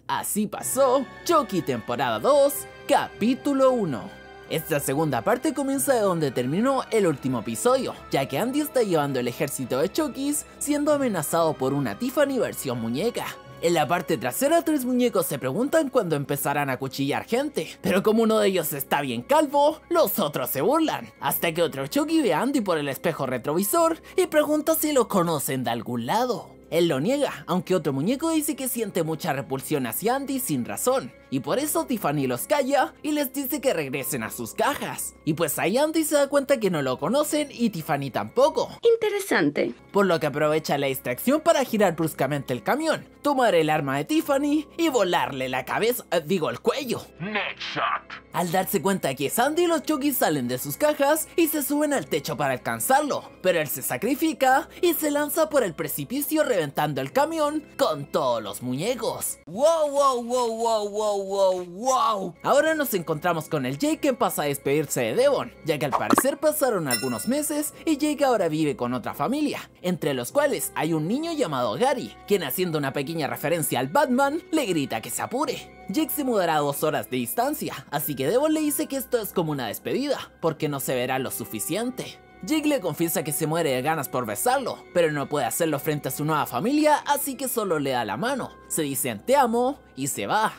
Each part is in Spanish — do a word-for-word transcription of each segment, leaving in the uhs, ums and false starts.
Así pasó Chucky temporada dos, capítulo uno. Esta segunda parte comienza de donde terminó el último episodio, ya que Andy está llevando el ejército de Chuckys siendo amenazado por una Tiffany versión muñeca. En la parte trasera, tres muñecos se preguntan cuándo empezarán a acuchillar gente, pero como uno de ellos está bien calvo, los otros se burlan, hasta que otro Chucky ve a Andy por el espejo retrovisor y pregunta si lo conocen de algún lado. Él lo niega, aunque otro muñeco dice que siente mucha repulsión hacia Andy sin razón, y por eso Tiffany los calla y les dice que regresen a sus cajas. Y pues ahí Andy se da cuenta que no lo conocen y Tiffany tampoco. Interesante. Por lo que aprovecha la distracción para girar bruscamente el camión, tomar el arma de Tiffany y volarle la cabeza, eh, digo el cuello. Next shot. Al darse cuenta que es Andy, los Chuckys salen de sus cajas y se suben al techo para alcanzarlo, pero él se sacrifica y se lanza por el precipicio reventando el camión con todos los muñecos. ¡Wow, wow, wow, wow, wow, wow, wow! Ahora nos encontramos con el Jake que pasa a despedirse de Devon, ya que al parecer pasaron algunos meses y Jake ahora vive con otra familia, entre los cuales hay un niño llamado Gary, quien haciendo una pequeña referencia al Batman, le grita que se apure. Jake se mudará a dos horas de distancia, así que Devon le dice que esto es como una despedida, porque no se verá lo suficiente. Jake le confiesa que se muere de ganas por besarlo, pero no puede hacerlo frente a su nueva familia, así que solo le da la mano, se dicen te amo y se va.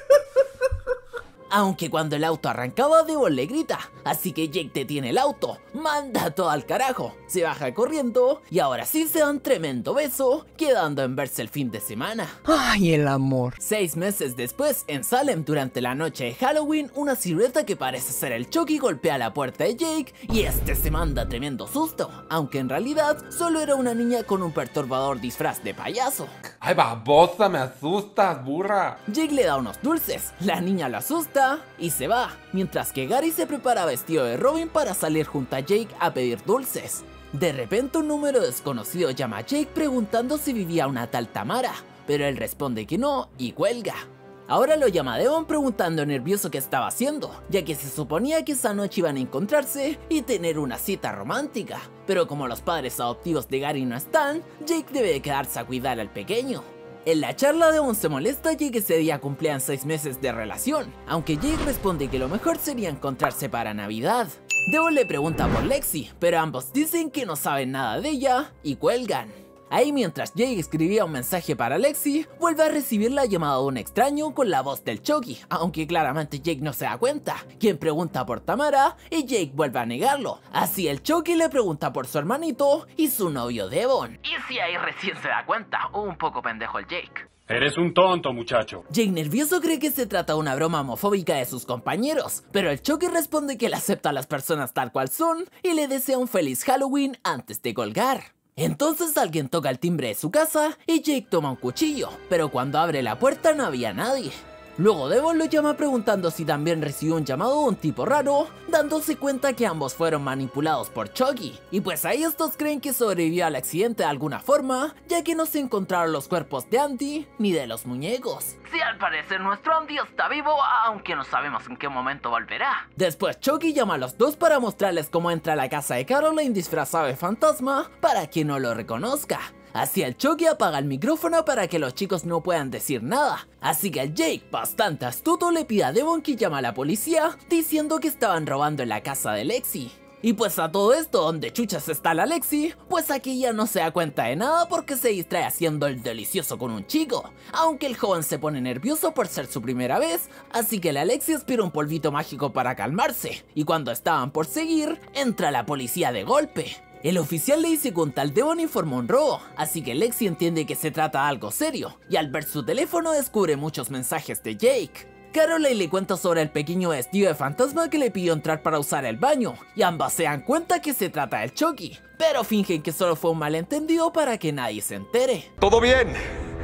Aunque cuando el auto arrancaba, Devon le grita, así que Jake detiene el auto, manda todo al carajo, se baja corriendo y ahora sí se dan tremendo beso, quedando en verse el fin de semana. ¡Ay, el amor! Seis meses después, en Salem, durante la noche de Halloween, una silueta que parece ser el Chucky golpea la puerta de Jake y este se manda tremendo susto, aunque en realidad solo era una niña con un perturbador disfraz de payaso. ¡Ay, babosa! ¡Me asustas, burra! Jake le da unos dulces, la niña lo asusta y se va, mientras que Gary se prepara vestido de Robin para salir junto a Jake a pedir dulces. De repente un número desconocido llama a Jake preguntando si vivía una tal Tamara, pero él responde que no y cuelga. Ahora lo llama Devon preguntando nervioso qué estaba haciendo, ya que se suponía que esa noche iban a encontrarse y tener una cita romántica, pero como los padres adoptivos de Gary no están, Jake debe quedarse a cuidar al pequeño. En la charla, Devon se molesta ya que ese día cumplían seis meses de relación, aunque Jake responde que lo mejor sería encontrarse para Navidad. Devon le pregunta por Lexi, pero ambos dicen que no saben nada de ella y cuelgan. Ahí mientras Jake escribía un mensaje para Lexi, vuelve a recibir la llamada de un extraño con la voz del Chucky, aunque claramente Jake no se da cuenta, quien pregunta por Tamara y Jake vuelve a negarlo. Así el Chucky le pregunta por su hermanito y su novio Devon. Y si ahí recién se da cuenta, un poco pendejo el Jake. Eres un tonto, muchacho. Jake nervioso cree que se trata de una broma homofóbica de sus compañeros, pero el Chucky responde que le acepta a las personas tal cual son y le desea un feliz Halloween antes de colgar. Entonces alguien toca el timbre de su casa y Jake toma un cuchillo, pero cuando abre la puerta no había nadie. Luego Devon lo llama preguntando si también recibió un llamado de un tipo raro, dándose cuenta que ambos fueron manipulados por Chucky. Y pues ahí estos creen que sobrevivió al accidente de alguna forma, ya que no se encontraron los cuerpos de Andy ni de los muñecos. Sí, al parecer nuestro Andy está vivo, aunque no sabemos en qué momento volverá. Después Chucky llama a los dos para mostrarles cómo entra a la casa de Caroline disfrazado de fantasma para que no lo reconozca. Así el Chucky apaga el micrófono para que los chicos no puedan decir nada. Así que el Jake, bastante astuto, le pide a Devon que llame a la policía diciendo que estaban robando en la casa de Lexi. Y pues a todo esto, donde chuchas está la Lexi, pues aquí ya no se da cuenta de nada porque se distrae haciendo el delicioso con un chico. Aunque el joven se pone nervioso por ser su primera vez, así que la Lexi aspira un polvito mágico para calmarse. Y cuando estaban por seguir, entra la policía de golpe. El oficial le dice que un tal Devon informó un robo, así que Lexi entiende que se trata de algo serio, y al ver su teléfono descubre muchos mensajes de Jake. Caroline le cuenta sobre el pequeño vestido de fantasma que le pidió entrar para usar el baño, y ambas se dan cuenta que se trata del Chucky, pero fingen que solo fue un malentendido para que nadie se entere. ¡Todo bien!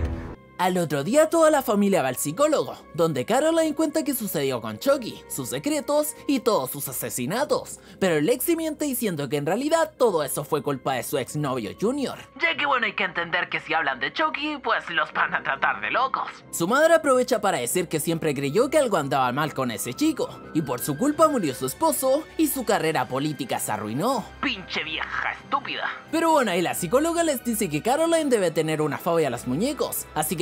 Al otro día toda la familia va al psicólogo, donde Caroline cuenta qué sucedió con Chucky, sus secretos y todos sus asesinatos, pero Lexi miente diciendo que en realidad todo eso fue culpa de su exnovio Junior. Ya que bueno, hay que entender que si hablan de Chucky, pues los van a tratar de locos. Su madre aprovecha para decir que siempre creyó que algo andaba mal con ese chico, y por su culpa murió su esposo y su carrera política se arruinó. Pinche vieja estúpida. Pero bueno, ahí la psicóloga les dice que Caroline debe tener una fobia a los muñecos, así que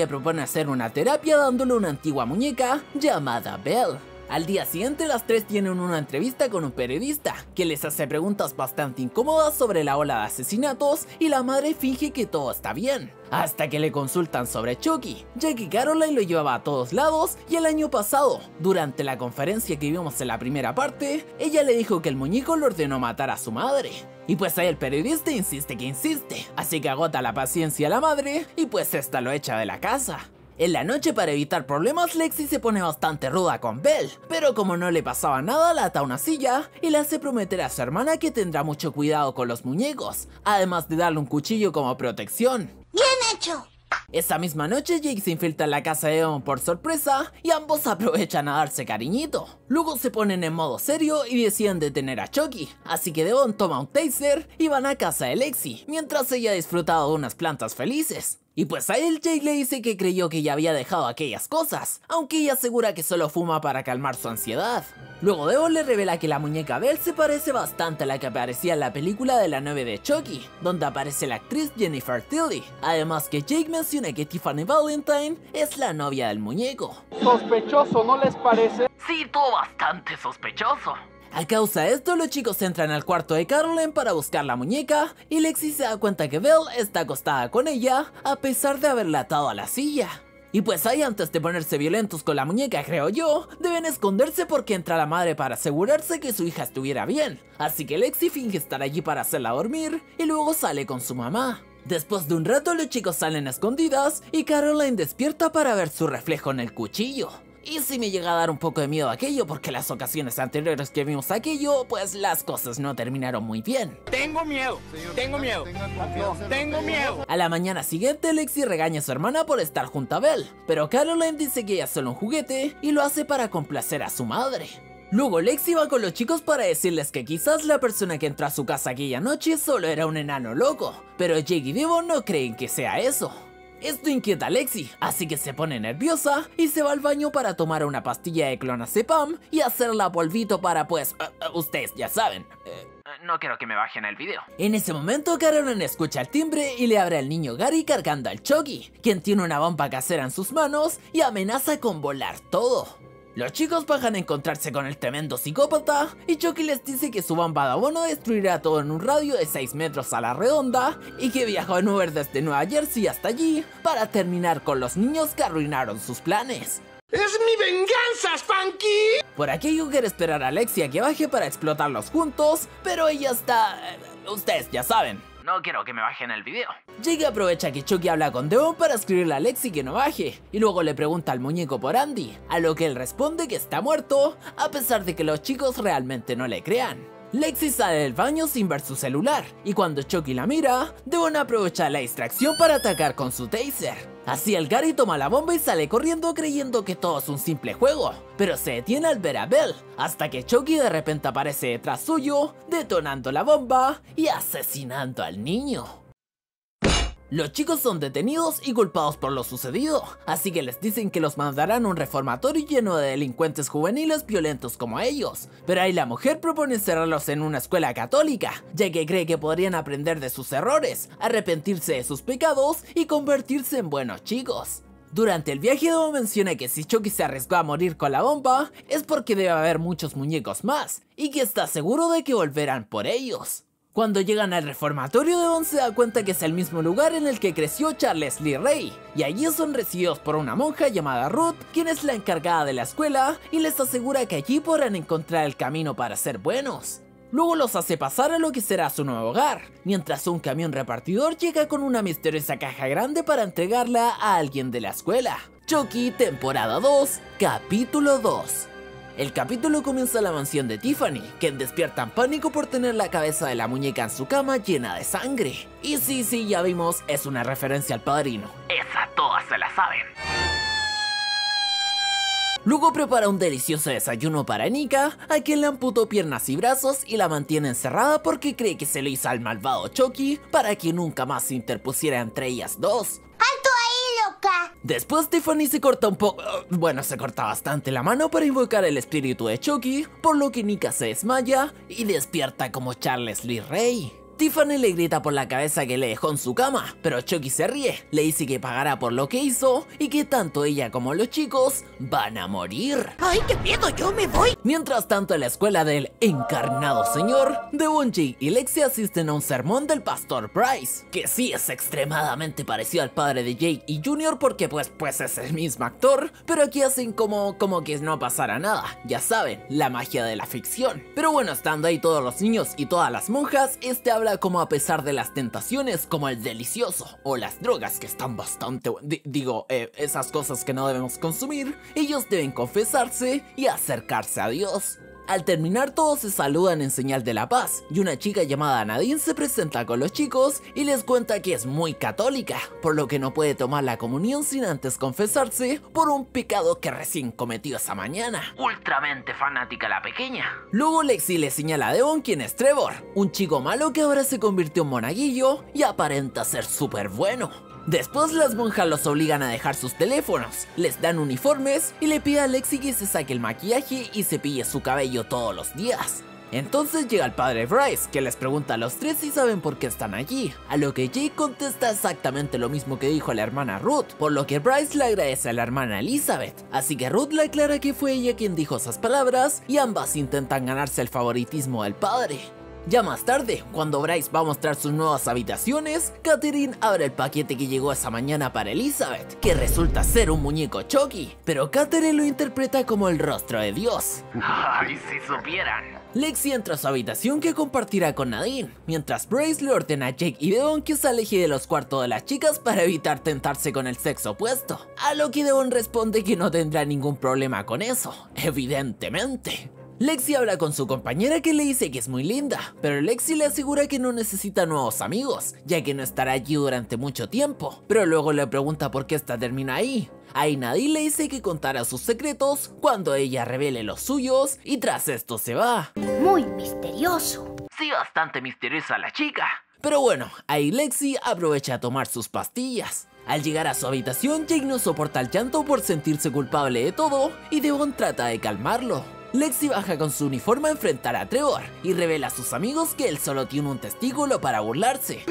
le propone hacer una terapia dándole una antigua muñeca llamada Belle. Al día siguiente las tres tienen una entrevista con un periodista, que les hace preguntas bastante incómodas sobre la ola de asesinatos y la madre finge que todo está bien, hasta que le consultan sobre Chucky, ya que Caroline lo llevaba a todos lados y el año pasado, durante la conferencia que vimos en la primera parte, ella le dijo que el muñeco le ordenó matar a su madre. Y pues ahí el periodista insiste que insiste, así que agota la paciencia a la madre y pues esta lo echa de la casa. En la noche, para evitar problemas, Lexi se pone bastante ruda con Belle, pero como no le pasaba nada, la ata a una silla y le hace prometer a su hermana que tendrá mucho cuidado con los muñecos, además de darle un cuchillo como protección. ¡Bien hecho! Esa misma noche, Jake se infiltra en la casa de Devon por sorpresa y ambos aprovechan a darse cariñito. Luego se ponen en modo serio y deciden detener a Chucky, así que Devon toma un taser y van a casa de Lexi, mientras ella ha disfrutado de unas plantas felices. Y pues a él Jake le dice que creyó que ya había dejado aquellas cosas, aunque ella asegura que solo fuma para calmar su ansiedad. Luego Devon le revela que la muñeca Belle se parece bastante a la que aparecía en la película de la nueve de Chucky, donde aparece la actriz Jennifer Tilly. Además que Jake menciona que Tiffany Valentine es la novia del muñeco. Sospechoso, ¿no les parece? Sí, todo bastante sospechoso. A causa de esto, los chicos entran al cuarto de Caroline para buscar la muñeca y Lexi se da cuenta que Belle está acostada con ella a pesar de haberla atado a la silla. Y pues ahí, antes de ponerse violentos con la muñeca, creo yo, deben esconderse porque entra la madre para asegurarse que su hija estuviera bien. Así que Lexi finge estar allí para hacerla dormir y luego sale con su mamá. Después de un rato, los chicos salen a escondidas y Caroline despierta para ver su reflejo en el cuchillo. Y sí me llega a dar un poco de miedo aquello, porque las ocasiones anteriores que vimos aquello, pues las cosas no terminaron muy bien. Tengo miedo, tengo miedo, tengo miedo. A la mañana siguiente, Lexi regaña a su hermana por estar junto a Belle, pero Caroline dice que ella es solo un juguete y lo hace para complacer a su madre. Luego Lexi va con los chicos para decirles que quizás la persona que entró a su casa aquella noche solo era un enano loco, pero Jake y Devon no creen que sea eso. Esto inquieta a Lexi, así que se pone nerviosa y se va al baño para tomar una pastilla de clonazepam y hacerla polvito para pues, uh, uh, ustedes ya saben. Uh, no quiero que me bajen el video. En ese momento Caroline escucha el timbre y le abre al niño Gary cargando al Chucky, quien tiene una bomba casera en sus manos y amenaza con volar todo. Los chicos bajan a encontrarse con el tremendo psicópata y Chucky les dice que su bomba de abono destruirá todo en un radio de seis metros a la redonda y que viajó en Uber desde Nueva Jersey hasta allí para terminar con los niños que arruinaron sus planes. ¡Es mi venganza, Spanky! Por aquello quiere esperar a Lexi a que baje para explotarlos juntos, pero ella está... Eh, ustedes ya saben. No quiero que me bajen el video. Jake aprovecha que Chucky habla con Devon para escribirle a Lexi que no baje, y luego le pregunta al muñeco por Andy, a lo que él responde que está muerto, a pesar de que los chicos realmente no le crean. Lexi sale del baño sin ver su celular, y cuando Chucky la mira, Devon aprovecha la distracción para atacar con su taser. Así el Gary toma la bomba y sale corriendo creyendo que todo es un simple juego, pero se detiene al ver a Belle, hasta que Chucky de repente aparece detrás suyo, detonando la bomba y asesinando al niño. Los chicos son detenidos y culpados por lo sucedido, así que les dicen que los mandarán a un reformatorio lleno de delincuentes juveniles violentos como ellos. Pero ahí la mujer propone encerrarlos en una escuela católica, ya que cree que podrían aprender de sus errores, arrepentirse de sus pecados y convertirse en buenos chicos. Durante el viaje Devon menciona que si Chucky se arriesgó a morir con la bomba, es porque debe haber muchos muñecos más, y que está seguro de que volverán por ellos. Cuando llegan al reformatorio, Devon se da cuenta que es el mismo lugar en el que creció Charles Lee Ray, y allí son recibidos por una monja llamada Ruth, quien es la encargada de la escuela, y les asegura que allí podrán encontrar el camino para ser buenos. Luego los hace pasar a lo que será su nuevo hogar, mientras un camión repartidor llega con una misteriosa caja grande para entregarla a alguien de la escuela. Chucky, temporada dos, capítulo dos. El capítulo comienza en la mansión de Tiffany, quien despierta en pánico por tener la cabeza de la muñeca en su cama llena de sangre. Y sí, sí, ya vimos, es una referencia al Padrino. Esa todas se la saben. Luego prepara un delicioso desayuno para Nika, a quien le amputó piernas y brazos y la mantiene encerrada porque cree que se lo hizo al malvado Chucky para que nunca más se interpusiera entre ellas dos. ¡Alto ahí, loca! Después Tiffany se corta un poco, bueno, se corta bastante la mano para invocar el espíritu de Chucky, por lo que Nika se desmaya y despierta como Charles Lee Ray. Tiffany le grita por la cabeza que le dejó en su cama, pero Chucky se ríe, le dice que pagará por lo que hizo y que tanto ella como los chicos van a morir. ¡Ay, qué miedo! ¡Yo me voy! Mientras tanto, en la escuela del encarnado señor, Devon, Jake y Lexi asisten a un sermón del pastor Bryce, que sí es extremadamente parecido al padre de Jake y Junior porque pues, pues es el mismo actor, pero aquí hacen como, como que no pasara nada, ya saben, la magia de la ficción. Pero bueno, estando ahí todos los niños y todas las monjas, este habla como a pesar de las tentaciones como el delicioso o las drogas que están bastante di digo, eh, esas cosas que no debemos consumir, ellos deben confesarse y acercarse a Dios. Al terminar todos se saludan en señal de la paz y una chica llamada Nadine se presenta con los chicos y les cuenta que es muy católica, por lo que no puede tomar la comunión sin antes confesarse por un pecado que recién cometió esa mañana. Ultramente fanática la pequeña. Luego Lexi le señala a Devon quién es Trevor, un chico malo que ahora se convirtió en monaguillo y aparenta ser súper bueno. Después las monjas los obligan a dejar sus teléfonos, les dan uniformes y le pide a Lexi que se saque el maquillaje y cepille su cabello todos los días. Entonces llega el padre Bryce, que les pregunta a los tres si saben por qué están allí, a lo que Jake contesta exactamente lo mismo que dijo la hermana Ruth, por lo que Bryce le agradece a la hermana Elizabeth, así que Ruth le aclara que fue ella quien dijo esas palabras y ambas intentan ganarse el favoritismo del padre. Ya más tarde, cuando Bryce va a mostrar sus nuevas habitaciones, Catherine abre el paquete que llegó esa mañana para Elizabeth, que resulta ser un muñeco Chucky, pero Catherine lo interpreta como el rostro de Dios. Ay, si supieran. Lexi entra a su habitación que compartirá con Nadine, mientras Bryce le ordena a Jake y Devon que se aleje de los cuartos de las chicas para evitar tentarse con el sexo opuesto, a lo que Devon responde que no tendrá ningún problema con eso, evidentemente. Lexi habla con su compañera que le dice que es muy linda, pero Lexi le asegura que no necesita nuevos amigos, ya que no estará allí durante mucho tiempo, pero luego le pregunta por qué esta termina ahí. Ahí Nadine le dice que contará sus secretos cuando ella revele los suyos y tras esto se va. Muy misterioso. Sí, bastante misteriosa la chica. Pero bueno, ahí Lexi aprovecha a tomar sus pastillas. Al llegar a su habitación, Jake no soporta el llanto por sentirse culpable de todo y Devon trata de calmarlo. Lexi baja con su uniforme a enfrentar a Trevor y revela a sus amigos que él solo tiene un testículo para burlarse.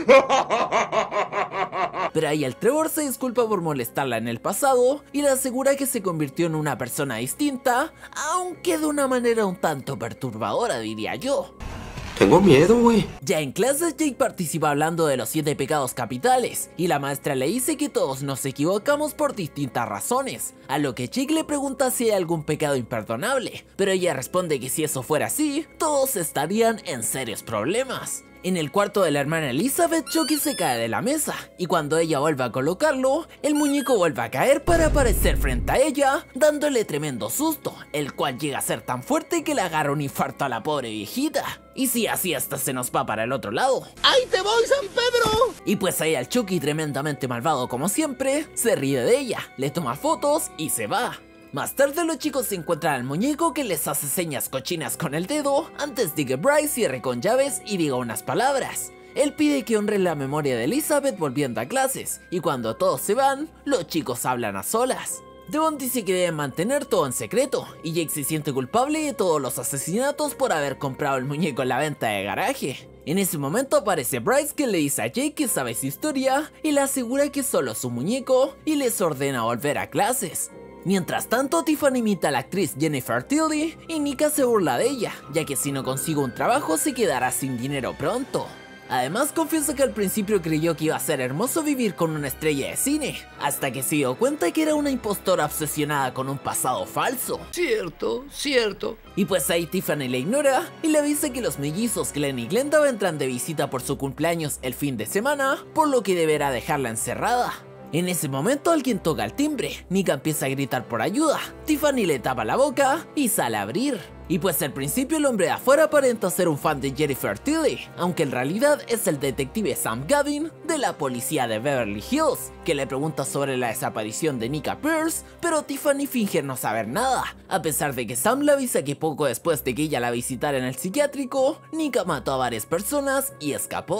Pero ahí el Trevor se disculpa por molestarla en el pasado y le asegura que se convirtió en una persona distinta, aunque de una manera un tanto perturbadora, diría yo. Tengo miedo, güey. Ya en clase, Jake participa hablando de los siete pecados capitales y la maestra le dice que todos nos equivocamos por distintas razones, a lo que Jake le pregunta si hay algún pecado imperdonable, pero ella responde que si eso fuera así, todos estarían en serios problemas. En el cuarto de la hermana Elizabeth, Chucky se cae de la mesa, y cuando ella vuelve a colocarlo, el muñeco vuelve a caer para aparecer frente a ella, dándole tremendo susto, el cual llega a ser tan fuerte que le agarra un infarto a la pobre viejita. Y si así hasta se nos va para el otro lado. ¡Ahí te voy, San Pedro! Y pues ahí al Chucky, tremendamente malvado como siempre, se ríe de ella, le toma fotos y se va. Más tarde los chicos se encuentran al muñeco que les hace señas cochinas con el dedo antes de que Bryce cierre con llaves y diga unas palabras. Él pide que honren la memoria de Elizabeth volviendo a clases, y cuando todos se van, los chicos hablan a solas. Devon dice que deben mantener todo en secreto, y Jake se siente culpable de todos los asesinatos por haber comprado el muñeco en la venta de garaje. En ese momento aparece Bryce, que le dice a Jake que sabe su historia y le asegura que solo es su muñeco y les ordena volver a clases. Mientras tanto, Tiffany imita a la actriz Jennifer Tilly y Nika se burla de ella, ya que si no consigue un trabajo se quedará sin dinero pronto. Además, confiesa que al principio creyó que iba a ser hermoso vivir con una estrella de cine, hasta que se dio cuenta que era una impostora obsesionada con un pasado falso. Cierto, cierto. Y pues ahí Tiffany la ignora y le avisa que los mellizos Glenn y Glenda vendrán de visita por su cumpleaños el fin de semana, por lo que deberá dejarla encerrada. En ese momento alguien toca el timbre, Nika empieza a gritar por ayuda, Tiffany le tapa la boca y sale a abrir. Y pues al principio el hombre de afuera aparenta ser un fan de Jennifer Tilly, aunque en realidad es el detective Sam Gavin de la policía de Beverly Hills, que le pregunta sobre la desaparición de Nika Pierce, pero Tiffany finge no saber nada, a pesar de que Sam le avisa que poco después de que ella la visitara en el psiquiátrico, Nika mató a varias personas y escapó.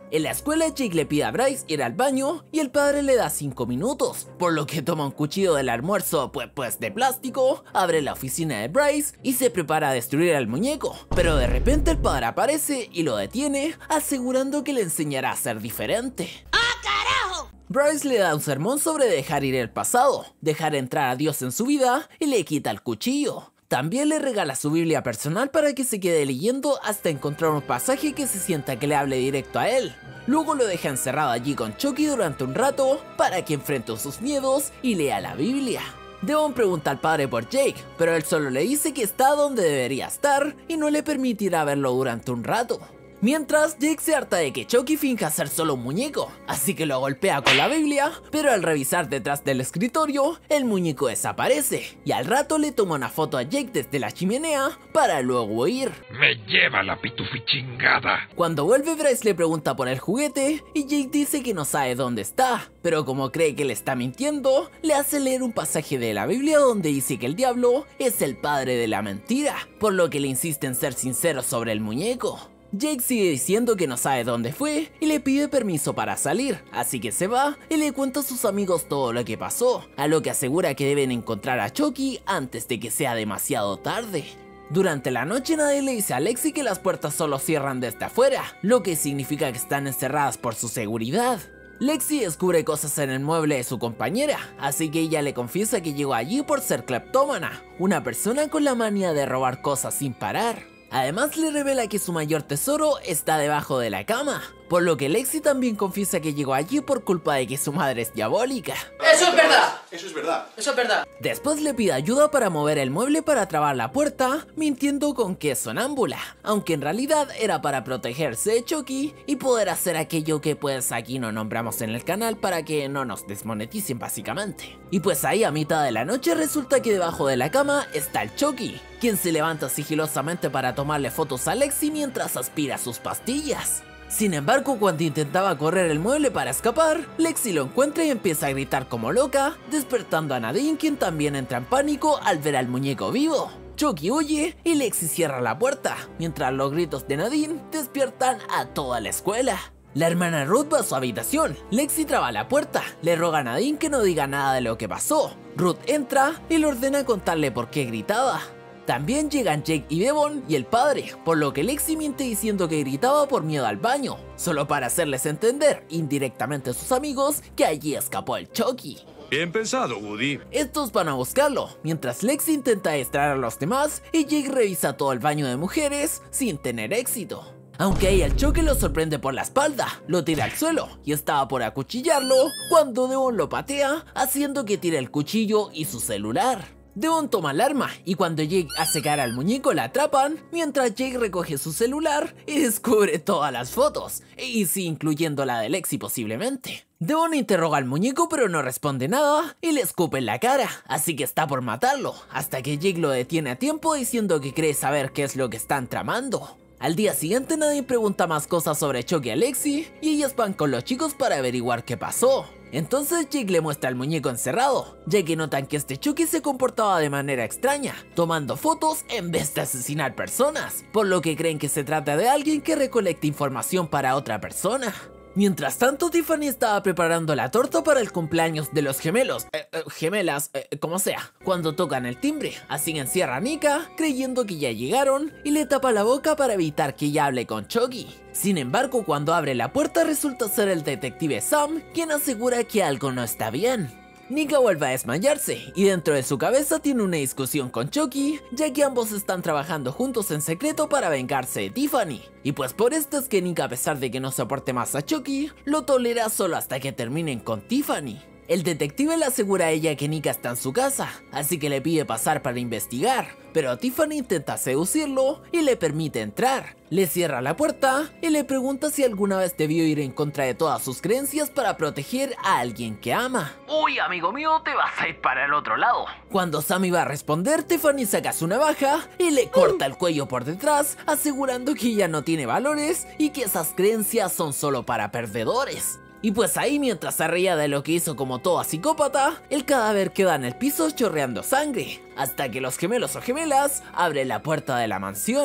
En la escuela, Jake le pide a Bryce ir al baño y el padre le da cinco minutos, por lo que toma un cuchillo del almuerzo pues, pues de plástico, abre la oficina de Bryce y se prepara a destruir al muñeco, pero de repente el padre aparece y lo detiene, asegurando que le enseñará a ser diferente. ¡Ah, carajo! Bryce le da un sermón sobre dejar ir el pasado, dejar entrar a Dios en su vida y le quita el cuchillo. También le regala su Biblia personal para que se quede leyendo hasta encontrar un pasaje que se sienta que le hable directo a él. Luego lo deja encerrado allí con Chucky durante un rato para que enfrente sus miedos y lea la Biblia. Devon pregunta al padre por Jake, pero él solo le dice que está donde debería estar y no le permitirá verlo durante un rato. Mientras, Jake se harta de que Chucky finja ser solo un muñeco, así que lo golpea con la Biblia, pero al revisar detrás del escritorio, el muñeco desaparece, y al rato le toma una foto a Jake desde la chimenea para luego huir. Me lleva la pitufichingada. Cuando vuelve, Bryce le pregunta por el juguete, y Jake dice que no sabe dónde está, pero como cree que le está mintiendo, le hace leer un pasaje de la Biblia donde dice que el diablo es el padre de la mentira, por lo que le insiste en ser sincero sobre el muñeco. Jake sigue diciendo que no sabe dónde fue y le pide permiso para salir, así que se va y le cuenta a sus amigos todo lo que pasó, a lo que asegura que deben encontrar a Chucky antes de que sea demasiado tarde. Durante la noche, nadie le dice a Lexi que las puertas solo cierran desde afuera, lo que significa que están encerradas por su seguridad. Lexi descubre cosas en el mueble de su compañera, así que ella le confiesa que llegó allí por ser cleptómana, una persona con la manía de robar cosas sin parar. Además le revela que su mayor tesoro está debajo de la cama, por lo que Lexi también confiesa que llegó allí por culpa de que su madre es diabólica. ¡Eso es verdad! Eso es verdad. Eso es verdad. Después le pide ayuda para mover el mueble para trabar la puerta, mintiendo con que es sonámbula, aunque en realidad era para protegerse de Chucky y poder hacer aquello que pues aquí no nombramos en el canal para que no nos desmoneticen básicamente. Y pues ahí a mitad de la noche resulta que debajo de la cama está el Chucky, quien se levanta sigilosamente para tomarle fotos a Lexi mientras aspira sus pastillas. Sin embargo, cuando intentaba correr el mueble para escapar, Lexi lo encuentra y empieza a gritar como loca, despertando a Nadine, quien también entra en pánico al ver al muñeco vivo. Chucky huye y Lexi cierra la puerta, mientras los gritos de Nadine despiertan a toda la escuela. La hermana Ruth va a su habitación, Lexi traba la puerta, le roga a Nadine que no diga nada de lo que pasó. Ruth entra y le ordena contarle por qué gritaba. También llegan Jake y Devon y el padre, por lo que Lexi miente diciendo que gritaba por miedo al baño, solo para hacerles entender, indirectamente a sus amigos, que allí escapó el Chucky. Bien pensado, Woody. Estos van a buscarlo, mientras Lexi intenta distraer a los demás y Jake revisa todo el baño de mujeres sin tener éxito. Aunque ahí el Chucky lo sorprende por la espalda, lo tira al suelo y estaba por acuchillarlo cuando Devon lo patea, haciendo que tire el cuchillo y su celular. Devon toma el arma y cuando Jake hace caer al muñeco la atrapan, mientras Jake recoge su celular y descubre todas las fotos, y sí, incluyendo la de Lexi posiblemente. Devon interroga al muñeco pero no responde nada y le escupe en la cara, así que está por matarlo, hasta que Jake lo detiene a tiempo diciendo que cree saber qué es lo que están tramando. Al día siguiente nadie pregunta más cosas sobre Chucky a Lexi y ellas van con los chicos para averiguar qué pasó. Entonces Jake le muestra al muñeco encerrado, ya que notan que este Chucky se comportaba de manera extraña, tomando fotos en vez de asesinar personas, por lo que creen que se trata de alguien que recolecta información para otra persona. Mientras tanto, Tiffany estaba preparando la torta para el cumpleaños de los gemelos, eh, eh, gemelas, eh, como sea, cuando tocan el timbre, así que encierra a Nika, creyendo que ya llegaron, y le tapa la boca para evitar que ella hable con Chucky. Sin embargo, cuando abre la puerta resulta ser el detective Sam, quien asegura que algo no está bien. Nika vuelve a desmayarse y dentro de su cabeza tiene una discusión con Chucky, ya que ambos están trabajando juntos en secreto para vengarse de Tiffany. Y pues por esto es que Nika, a pesar de que no soporte más a Chucky, lo tolera solo hasta que terminen con Tiffany. El detective le asegura a ella que Nika está en su casa, así que le pide pasar para investigar, pero Tiffany intenta seducirlo y le permite entrar. Le cierra la puerta y le pregunta si alguna vez debió ir en contra de todas sus creencias para proteger a alguien que ama. Uy, amigo mío, te vas a ir para el otro lado. Cuando Sam iba a responder, Tiffany saca su navaja y le corta el cuello por detrás, asegurando que ella no tiene valores y que esas creencias son solo para perdedores. Y pues ahí, mientras se reía de lo que hizo como toda psicópata, el cadáver queda en el piso chorreando sangre, hasta que los gemelos o gemelas abren la puerta de la mansión.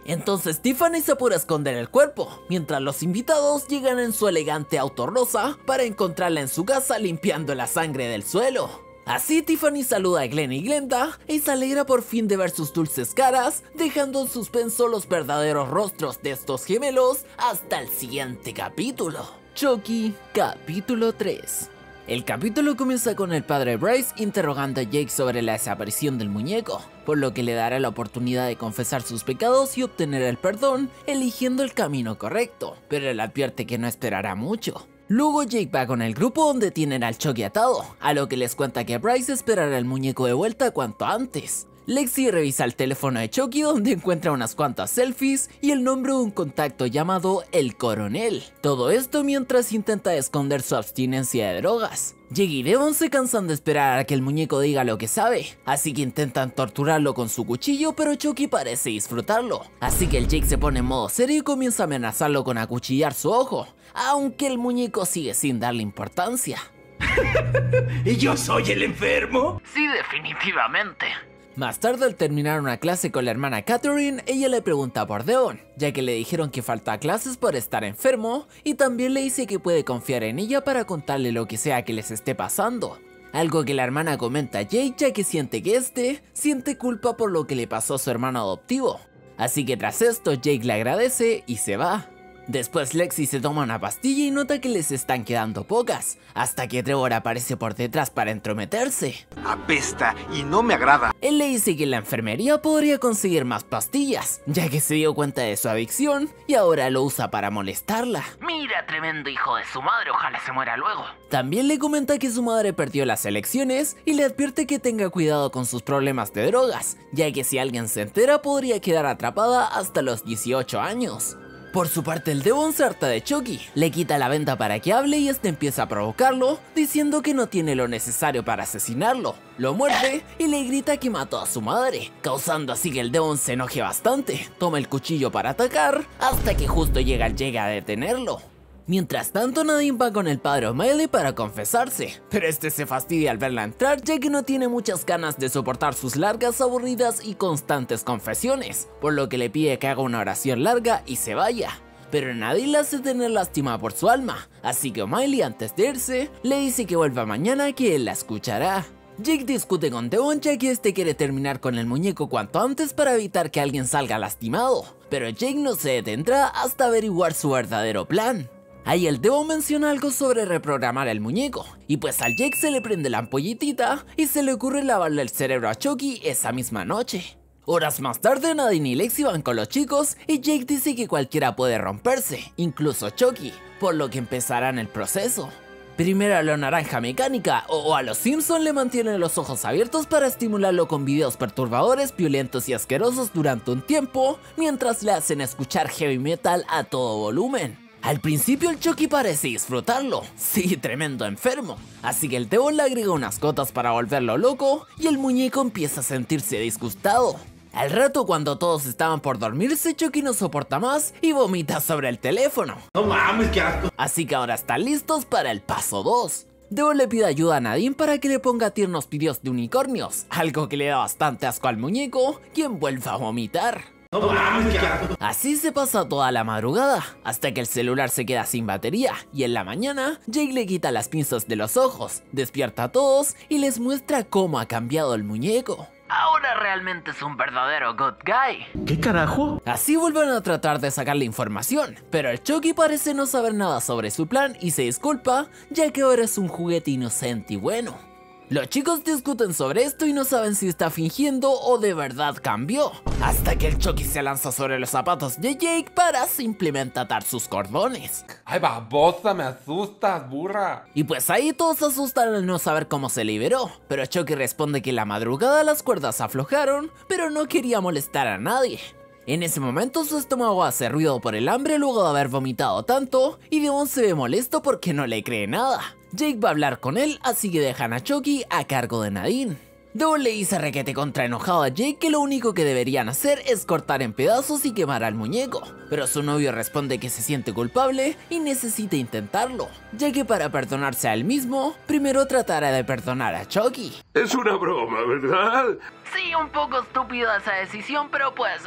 Entonces Tiffany se apura a esconder el cuerpo, mientras los invitados llegan en su elegante auto rosa para encontrarla en su casa limpiando la sangre del suelo. Así Tiffany saluda a Glenn y Glenda y se alegra por fin de ver sus dulces caras, dejando en suspenso los verdaderos rostros de estos gemelos hasta el siguiente capítulo. Chucky, capítulo tres. El capítulo comienza con el padre Bryce interrogando a Jake sobre la desaparición del muñeco, por lo que le dará la oportunidad de confesar sus pecados y obtener el perdón, eligiendo el camino correcto, pero él advierte que no esperará mucho. Luego Jake va con el grupo donde tienen al Chucky atado, a lo que les cuenta que Bryce esperará el muñeco de vuelta cuanto antes. Lexi revisa el teléfono de Chucky donde encuentra unas cuantas selfies y el nombre de un contacto llamado El Coronel. Todo esto mientras intenta esconder su abstinencia de drogas. Jake y Devon se cansan de esperar a que el muñeco diga lo que sabe, así que intentan torturarlo con su cuchillo, pero Chucky parece disfrutarlo. Así que el Jake se pone en modo serio y comienza a amenazarlo con acuchillar su ojo, aunque el muñeco sigue sin darle importancia. ¿Y yo soy el enfermo? Sí, definitivamente. Más tarde, al terminar una clase con la hermana Catherine, ella le pregunta por Devon, ya que le dijeron que falta a clases por estar enfermo, y también le dice que puede confiar en ella para contarle lo que sea que les esté pasando. Algo que la hermana comenta a Jake, ya que siente que este siente culpa por lo que le pasó a su hermano adoptivo. Así que tras esto, Jake le agradece y se va. Después Lexi se toma una pastilla y nota que les están quedando pocas, hasta que Trevor aparece por detrás para entrometerse. Apesta y no me agrada. Él le dice que en la enfermería podría conseguir más pastillas, ya que se dio cuenta de su adicción y ahora lo usa para molestarla. Mira, tremendo hijo de su madre, ojalá se muera luego. También le comenta que su madre perdió las elecciones y le advierte que tenga cuidado con sus problemas de drogas, ya que si alguien se entera podría quedar atrapada hasta los dieciocho años. Por su parte, el Devon se harta de Chucky, le quita la venda para que hable y este empieza a provocarlo, diciendo que no tiene lo necesario para asesinarlo. Lo muerde y le grita que mató a su madre, causando así que el Devon se enoje bastante, toma el cuchillo para atacar, hasta que justo llega el Jake a detenerlo. Mientras tanto, Nadine va con el padre O'Malley para confesarse, pero este se fastidia al verla entrar ya que no tiene muchas ganas de soportar sus largas, aburridas y constantes confesiones, por lo que le pide que haga una oración larga y se vaya. Pero Nadine la hace tener lástima por su alma, así que O'Malley antes de irse, le dice que vuelva mañana que él la escuchará. Jake discute con Devon ya que este quiere terminar con el muñeco cuanto antes para evitar que alguien salga lastimado, pero Jake no se detendrá hasta averiguar su verdadero plan. Ahí el Devon menciona algo sobre reprogramar el muñeco, y pues al Jake se le prende la ampollitita y se le ocurre lavarle el cerebro a Chucky esa misma noche. Horas más tarde, Nadine y Lexi van con los chicos y Jake dice que cualquiera puede romperse, incluso Chucky, por lo que empezarán el proceso. Primero a la naranja mecánica o a los Simpson le mantienen los ojos abiertos para estimularlo con videos perturbadores, violentos y asquerosos durante un tiempo, mientras le hacen escuchar heavy metal a todo volumen. Al principio el Chucky parece disfrutarlo, sí, tremendo enfermo, así que el Devon le agrega unas gotas para volverlo loco y el muñeco empieza a sentirse disgustado. Al rato, cuando todos estaban por dormirse, Chucky no soporta más y vomita sobre el teléfono. No mames, qué asco. Así que ahora están listos para el paso dos. Devon le pide ayuda a Nadine para que le ponga tiernos videos de unicornios, algo que le da bastante asco al muñeco, quien vuelve a vomitar. No mames, qué asco. Así se pasa toda la madrugada, hasta que el celular se queda sin batería, y en la mañana, Jake le quita las pinzas de los ojos, despierta a todos y les muestra cómo ha cambiado el muñeco. Ahora realmente es un verdadero good guy. ¿Qué carajo? Así vuelven a tratar de sacarle información, pero el Chucky parece no saber nada sobre su plan y se disculpa, ya que ahora es un juguete inocente y bueno. Los chicos discuten sobre esto y no saben si está fingiendo o de verdad cambió, hasta que el Chucky se lanza sobre los zapatos de Jake para simplemente atar sus cordones. ¡Ay, babosa, me asustas, burra! Y pues ahí todos se asustan al no saber cómo se liberó, pero Chucky responde que en la madrugada las cuerdas aflojaron, pero no quería molestar a nadie. En ese momento su estómago hace ruido por el hambre luego de haber vomitado tanto, y Devon se ve molesto porque no le cree nada. Jake va a hablar con él, así que dejan a Chucky a cargo de Nadine. Devon le dice requete contra enojado a Jake que lo único que deberían hacer es cortar en pedazos y quemar al muñeco, pero su novio responde que se siente culpable y necesita intentarlo, ya que para perdonarse a él mismo, primero tratará de perdonar a Chucky. Es una broma, ¿verdad? Sí, un poco estúpida esa decisión, pero pues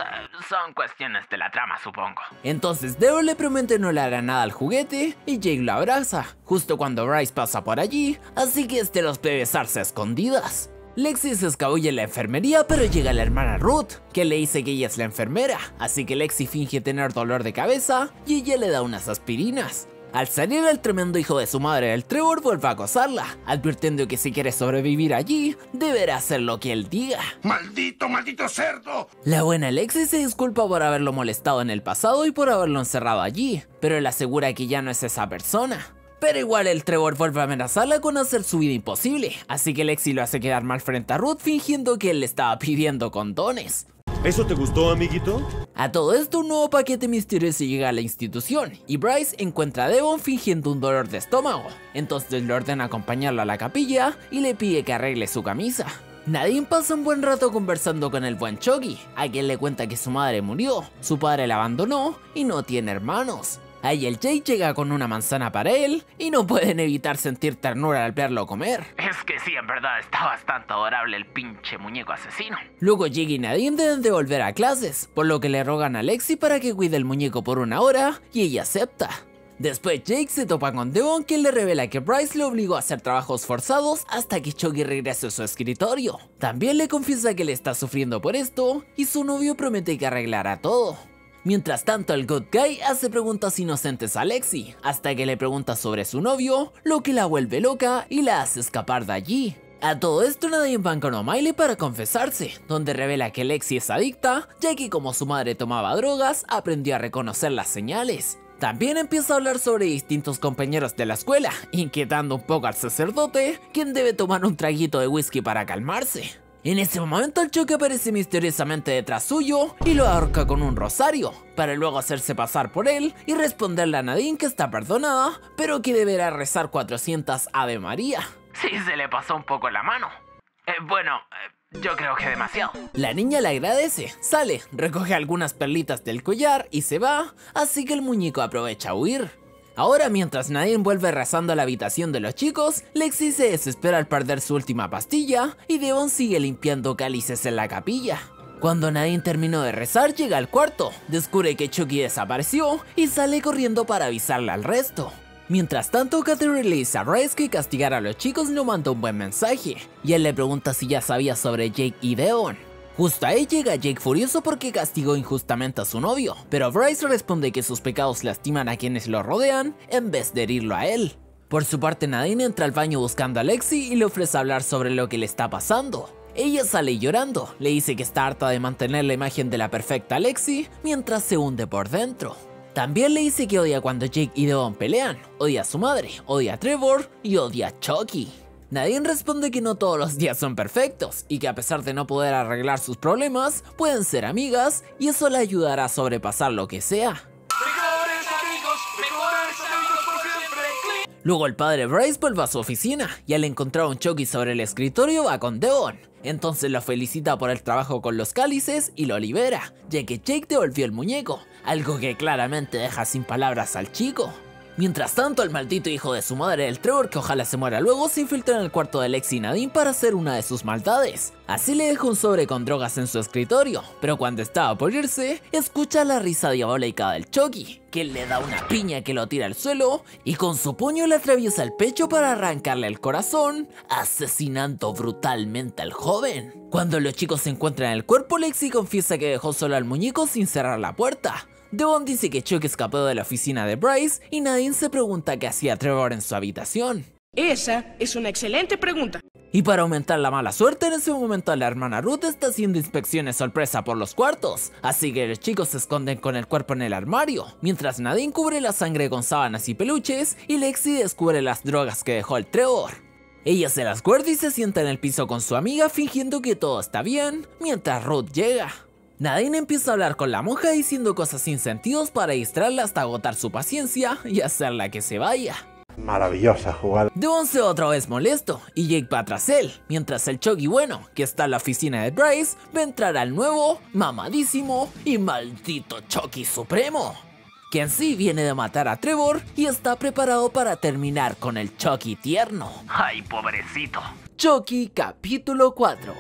Son cuestiones de la trama, supongo. Entonces Devon le promete no le hará nada al juguete y Jake lo abraza, justo cuando Bryce pasa por allí, así que este los puede besarse a escondidas. Lexi se escabulle en la enfermería, pero llega la hermana Ruth, que le dice que ella es la enfermera, así que Lexi finge tener dolor de cabeza y ella le da unas aspirinas. Al salir, el tremendo hijo de su madre, el Trevor, vuelve a acosarla, advirtiendo que si quiere sobrevivir allí, deberá hacer lo que él diga. ¡Maldito, maldito cerdo! La buena Lexi se disculpa por haberlo molestado en el pasado y por haberlo encerrado allí, pero él asegura que ya no es esa persona. Pero igual el Trevor vuelve a amenazarla con hacer su vida imposible, así que Lexi lo hace quedar mal frente a Ruth fingiendo que él le estaba pidiendo condones. ¿Eso te gustó, amiguito? A todo esto, un nuevo paquete misterioso llega a la institución y Bryce encuentra a Devon fingiendo un dolor de estómago. Entonces le ordena acompañarlo a la capilla y le pide que arregle su camisa. Nadine pasa un buen rato conversando con el buen Chucky, a quien le cuenta que su madre murió, su padre la abandonó y no tiene hermanos. Ahí el Jake llega con una manzana para él y no pueden evitar sentir ternura al verlo comer. Es que sí, en verdad está bastante adorable el pinche muñeco asesino. Luego Jake y Nadine deben de volver a clases, por lo que le rogan a Lexi para que cuide el muñeco por una hora y ella acepta. Después Jake se topa con Devon, quien le revela que Bryce le obligó a hacer trabajos forzados hasta que Chucky regrese a su escritorio. También le confiesa que le está sufriendo por esto y su novio promete que arreglará todo. Mientras tanto, el Good Guy hace preguntas inocentes a Lexi, hasta que le pregunta sobre su novio, lo que la vuelve loca y la hace escapar de allí. A todo esto, Nadine va con O'Malley para confesarse, donde revela que Lexi es adicta, ya que como su madre tomaba drogas, aprendió a reconocer las señales. También empieza a hablar sobre distintos compañeros de la escuela, inquietando un poco al sacerdote, quien debe tomar un traguito de whisky para calmarse. En ese momento el Chucky aparece misteriosamente detrás suyo y lo ahorca con un rosario, para luego hacerse pasar por él y responderle a Nadine que está perdonada, pero que deberá rezar cuatrocientas Ave María. Sí, se le pasó un poco la mano. Eh, bueno, eh, yo creo que demasiado. La niña le agradece, sale, recoge algunas perlitas del collar y se va, así que el muñeco aprovecha a huir. Ahora, mientras Nadine vuelve rezando a la habitación de los chicos, Lexi se desespera al perder su última pastilla y Devon sigue limpiando cálices en la capilla. Cuando Nadine terminó de rezar, llega al cuarto, descubre que Chucky desapareció y sale corriendo para avisarle al resto. Mientras tanto, Catherine le dice a Bryce que castigar a los chicos no manda un buen mensaje, y él le pregunta si ya sabía sobre Jake y Devon. Justo ahí llega Jake furioso porque castigó injustamente a su novio, pero Bryce responde que sus pecados lastiman a quienes lo rodean en vez de herirlo a él. Por su parte, Nadine entra al baño buscando a Lexi y le ofrece hablar sobre lo que le está pasando. Ella sale llorando, le dice que está harta de mantener la imagen de la perfecta Lexi mientras se hunde por dentro. También le dice que odia cuando Jake y Devon pelean, odia a su madre, odia a Trevor y odia a Chucky. Nadine responde que no todos los días son perfectos y que a pesar de no poder arreglar sus problemas, pueden ser amigas y eso le ayudará a sobrepasar lo que sea. Mejores amigos, mejores amigos por siempre. Luego el padre Bryce vuelve a su oficina y al encontrar un Chucky sobre el escritorio va con Devon. Entonces lo felicita por el trabajo con los cálices y lo libera, ya que Jake devolvió el muñeco, algo que claramente deja sin palabras al chico. Mientras tanto, el maldito hijo de su madre, el Trevor, que ojalá se muera luego, se infiltra en el cuarto de Lexi y Nadine para hacer una de sus maldades. Así le deja un sobre con drogas en su escritorio, pero cuando estaba por irse, escucha la risa diabólica del Chucky, que le da una piña que lo tira al suelo y con su puño le atraviesa el pecho para arrancarle el corazón, asesinando brutalmente al joven. Cuando los chicos se encuentran en el cuerpo, Lexi confiesa que dejó solo al muñeco sin cerrar la puerta. Devon dice que Chucky escapó de la oficina de Bryce y Nadine se pregunta qué hacía Trevor en su habitación. Esa es una excelente pregunta. Y para aumentar la mala suerte, en ese momento la hermana Ruth está haciendo inspecciones sorpresa por los cuartos, así que los chicos se esconden con el cuerpo en el armario, mientras Nadine cubre la sangre con sábanas y peluches y Lexi descubre las drogas que dejó el Trevor. Ella se las guarda y se sienta en el piso con su amiga fingiendo que todo está bien, mientras Ruth llega. Nadine empieza a hablar con la monja diciendo cosas sin sentidos para distraerla hasta agotar su paciencia y hacerla que se vaya. Maravillosa jugada. Devon se otra vez molesto y Jake va tras él, mientras el Chucky bueno, que está en la oficina de Bryce, va a entrar al nuevo, mamadísimo y maldito Chucky Supremo, que en sí viene de matar a Trevor y está preparado para terminar con el Chucky tierno. Ay, pobrecito. Chucky capítulo cuatro.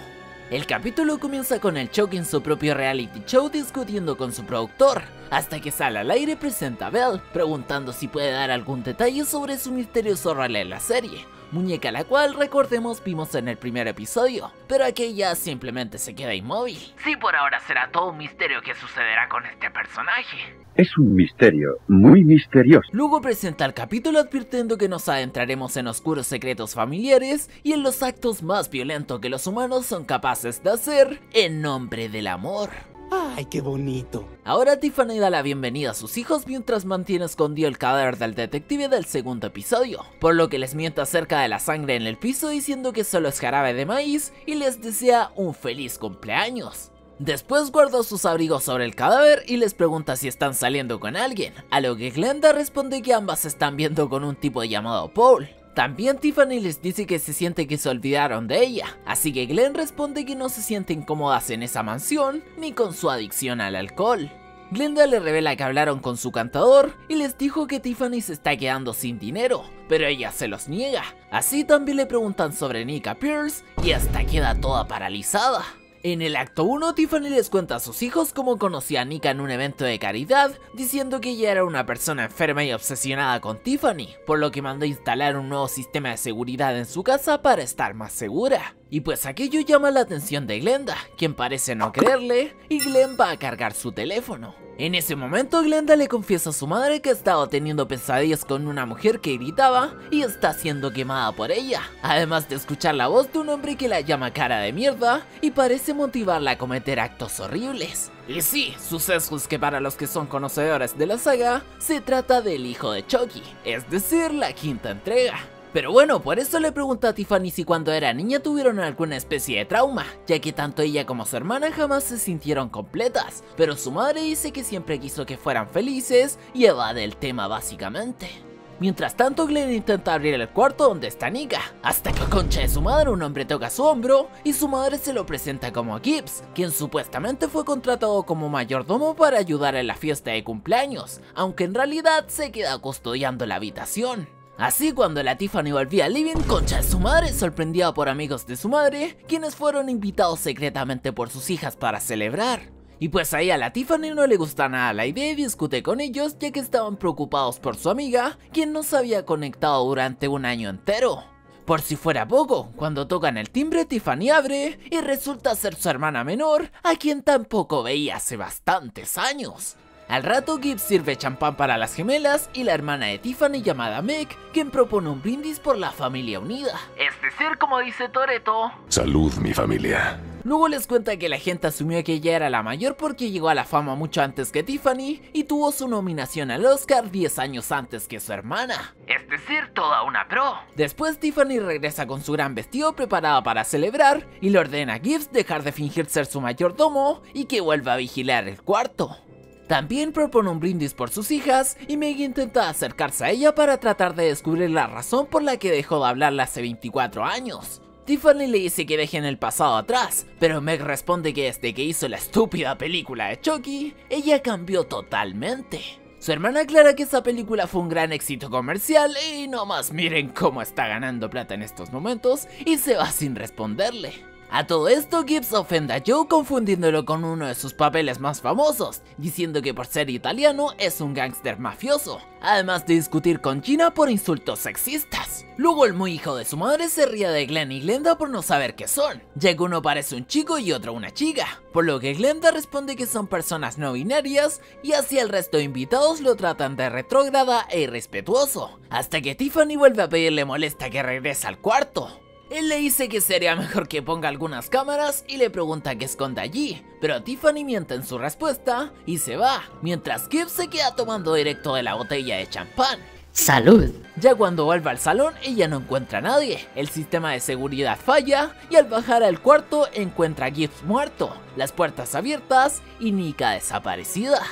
El capítulo comienza con el Chucky en su propio reality show discutiendo con su productor, hasta que sale al aire y presenta a Belle, preguntando si puede dar algún detalle sobre su misterioso rol en la serie, muñeca la cual recordemos vimos en el primer episodio, pero aquella simplemente se queda inmóvil. Sí, por ahora será todo un misterio que sucederá con este personaje. Es un misterio, muy misterioso. Luego presenta el capítulo advirtiendo que nos adentraremos en oscuros secretos familiares y en los actos más violentos que los humanos son capaces de hacer en nombre del amor. ¡Ay, qué bonito! Ahora Tiffany da la bienvenida a sus hijos mientras mantiene escondido el cadáver del detective del segundo episodio, por lo que les miente acerca de la sangre en el piso diciendo que solo es jarabe de maíz y les desea un feliz cumpleaños. Después guardó sus abrigos sobre el cadáver y les pregunta si están saliendo con alguien, a lo que Glenda responde que ambas se están viendo con un tipo llamado Paul. También Tiffany les dice que se siente que se olvidaron de ella, así que Glenn responde que no se sienten cómodas en esa mansión ni con su adicción al alcohol. Glenda le revela que hablaron con su cantador y les dijo que Tiffany se está quedando sin dinero, pero ella se los niega. Así también le preguntan sobre Nika Pierce y hasta queda toda paralizada. En el acto uno, Tiffany les cuenta a sus hijos cómo conocía a Nika en un evento de caridad, diciendo que ella era una persona enferma y obsesionada con Tiffany, por lo que mandó a instalar un nuevo sistema de seguridad en su casa para estar más segura. Y pues aquello llama la atención de Glenda, quien parece no creerle, y Glenn va a cargar su teléfono. En ese momento Glenda le confiesa a su madre que ha estado teniendo pesadillas con una mujer que gritaba y está siendo quemada por ella, además de escuchar la voz de un hombre que la llama cara de mierda y parece motivarla a cometer actos horribles. Y sí, sucesos que para los que son conocedores de la saga, se trata del hijo de Chucky, es decir, la quinta entrega. Pero bueno, por eso le pregunta a Tiffany si cuando era niña tuvieron alguna especie de trauma, ya que tanto ella como su hermana jamás se sintieron completas, pero su madre dice que siempre quiso que fueran felices y evade el tema básicamente. Mientras tanto, Glenn intenta abrir el cuarto donde está Nika, hasta que a concha de su madre un hombre toca su hombro y su madre se lo presenta como Gibbs, quien supuestamente fue contratado como mayordomo para ayudar en la fiesta de cumpleaños, aunque en realidad se queda custodiando la habitación. Así, cuando la Tiffany volvía al living, concha de su madre, sorprendida por amigos de su madre, quienes fueron invitados secretamente por sus hijas para celebrar. Y pues ahí a la Tiffany no le gusta nada la idea y discute con ellos, ya que estaban preocupados por su amiga, quien no se había conectado durante un año entero. Por si fuera poco, cuando tocan el timbre, Tiffany abre y resulta ser su hermana menor, a quien tampoco veía hace bastantes años. Al rato, Gibbs sirve champán para las gemelas y la hermana de Tiffany llamada Meg, quien propone un brindis por la familia unida. Es decir, como dice Toretto, salud, mi familia. Luego les cuenta que la gente asumió que ella era la mayor porque llegó a la fama mucho antes que Tiffany y tuvo su nominación al Oscar diez años antes que su hermana. Es decir, toda una pro. Después Tiffany regresa con su gran vestido preparada para celebrar y le ordena a Gibbs dejar de fingir ser su mayordomo y que vuelva a vigilar el cuarto. También propone un brindis por sus hijas y Meg intenta acercarse a ella para tratar de descubrir la razón por la que dejó de hablarle hace veinticuatro años. Tiffany le dice que dejen el pasado atrás, pero Meg responde que desde que hizo la estúpida película de Chucky, ella cambió totalmente. Su hermana aclara que esa película fue un gran éxito comercial y nomás miren cómo está ganando plata en estos momentos y se va sin responderle. A todo esto, Gibbs ofende a Joe confundiéndolo con uno de sus papeles más famosos, diciendo que por ser italiano es un gángster mafioso, además de discutir con Gina por insultos sexistas. Luego el muy hijo de su madre se ríe de Glenn y Glenda por no saber qué son, ya que uno parece un chico y otro una chica, por lo que Glenda responde que son personas no binarias y así el resto de invitados lo tratan de retrógrada e irrespetuoso, hasta que Tiffany vuelve a pedirle molesta que regrese al cuarto. Él le dice que sería mejor que ponga algunas cámaras y le pregunta qué esconde allí, pero Tiffany miente en su respuesta y se va, mientras Gibbs se queda tomando directo de la botella de champán. ¡Salud! Ya cuando vuelve al salón, ella no encuentra a nadie, el sistema de seguridad falla y al bajar al cuarto encuentra a Gibbs muerto, las puertas abiertas y Nika desaparecida.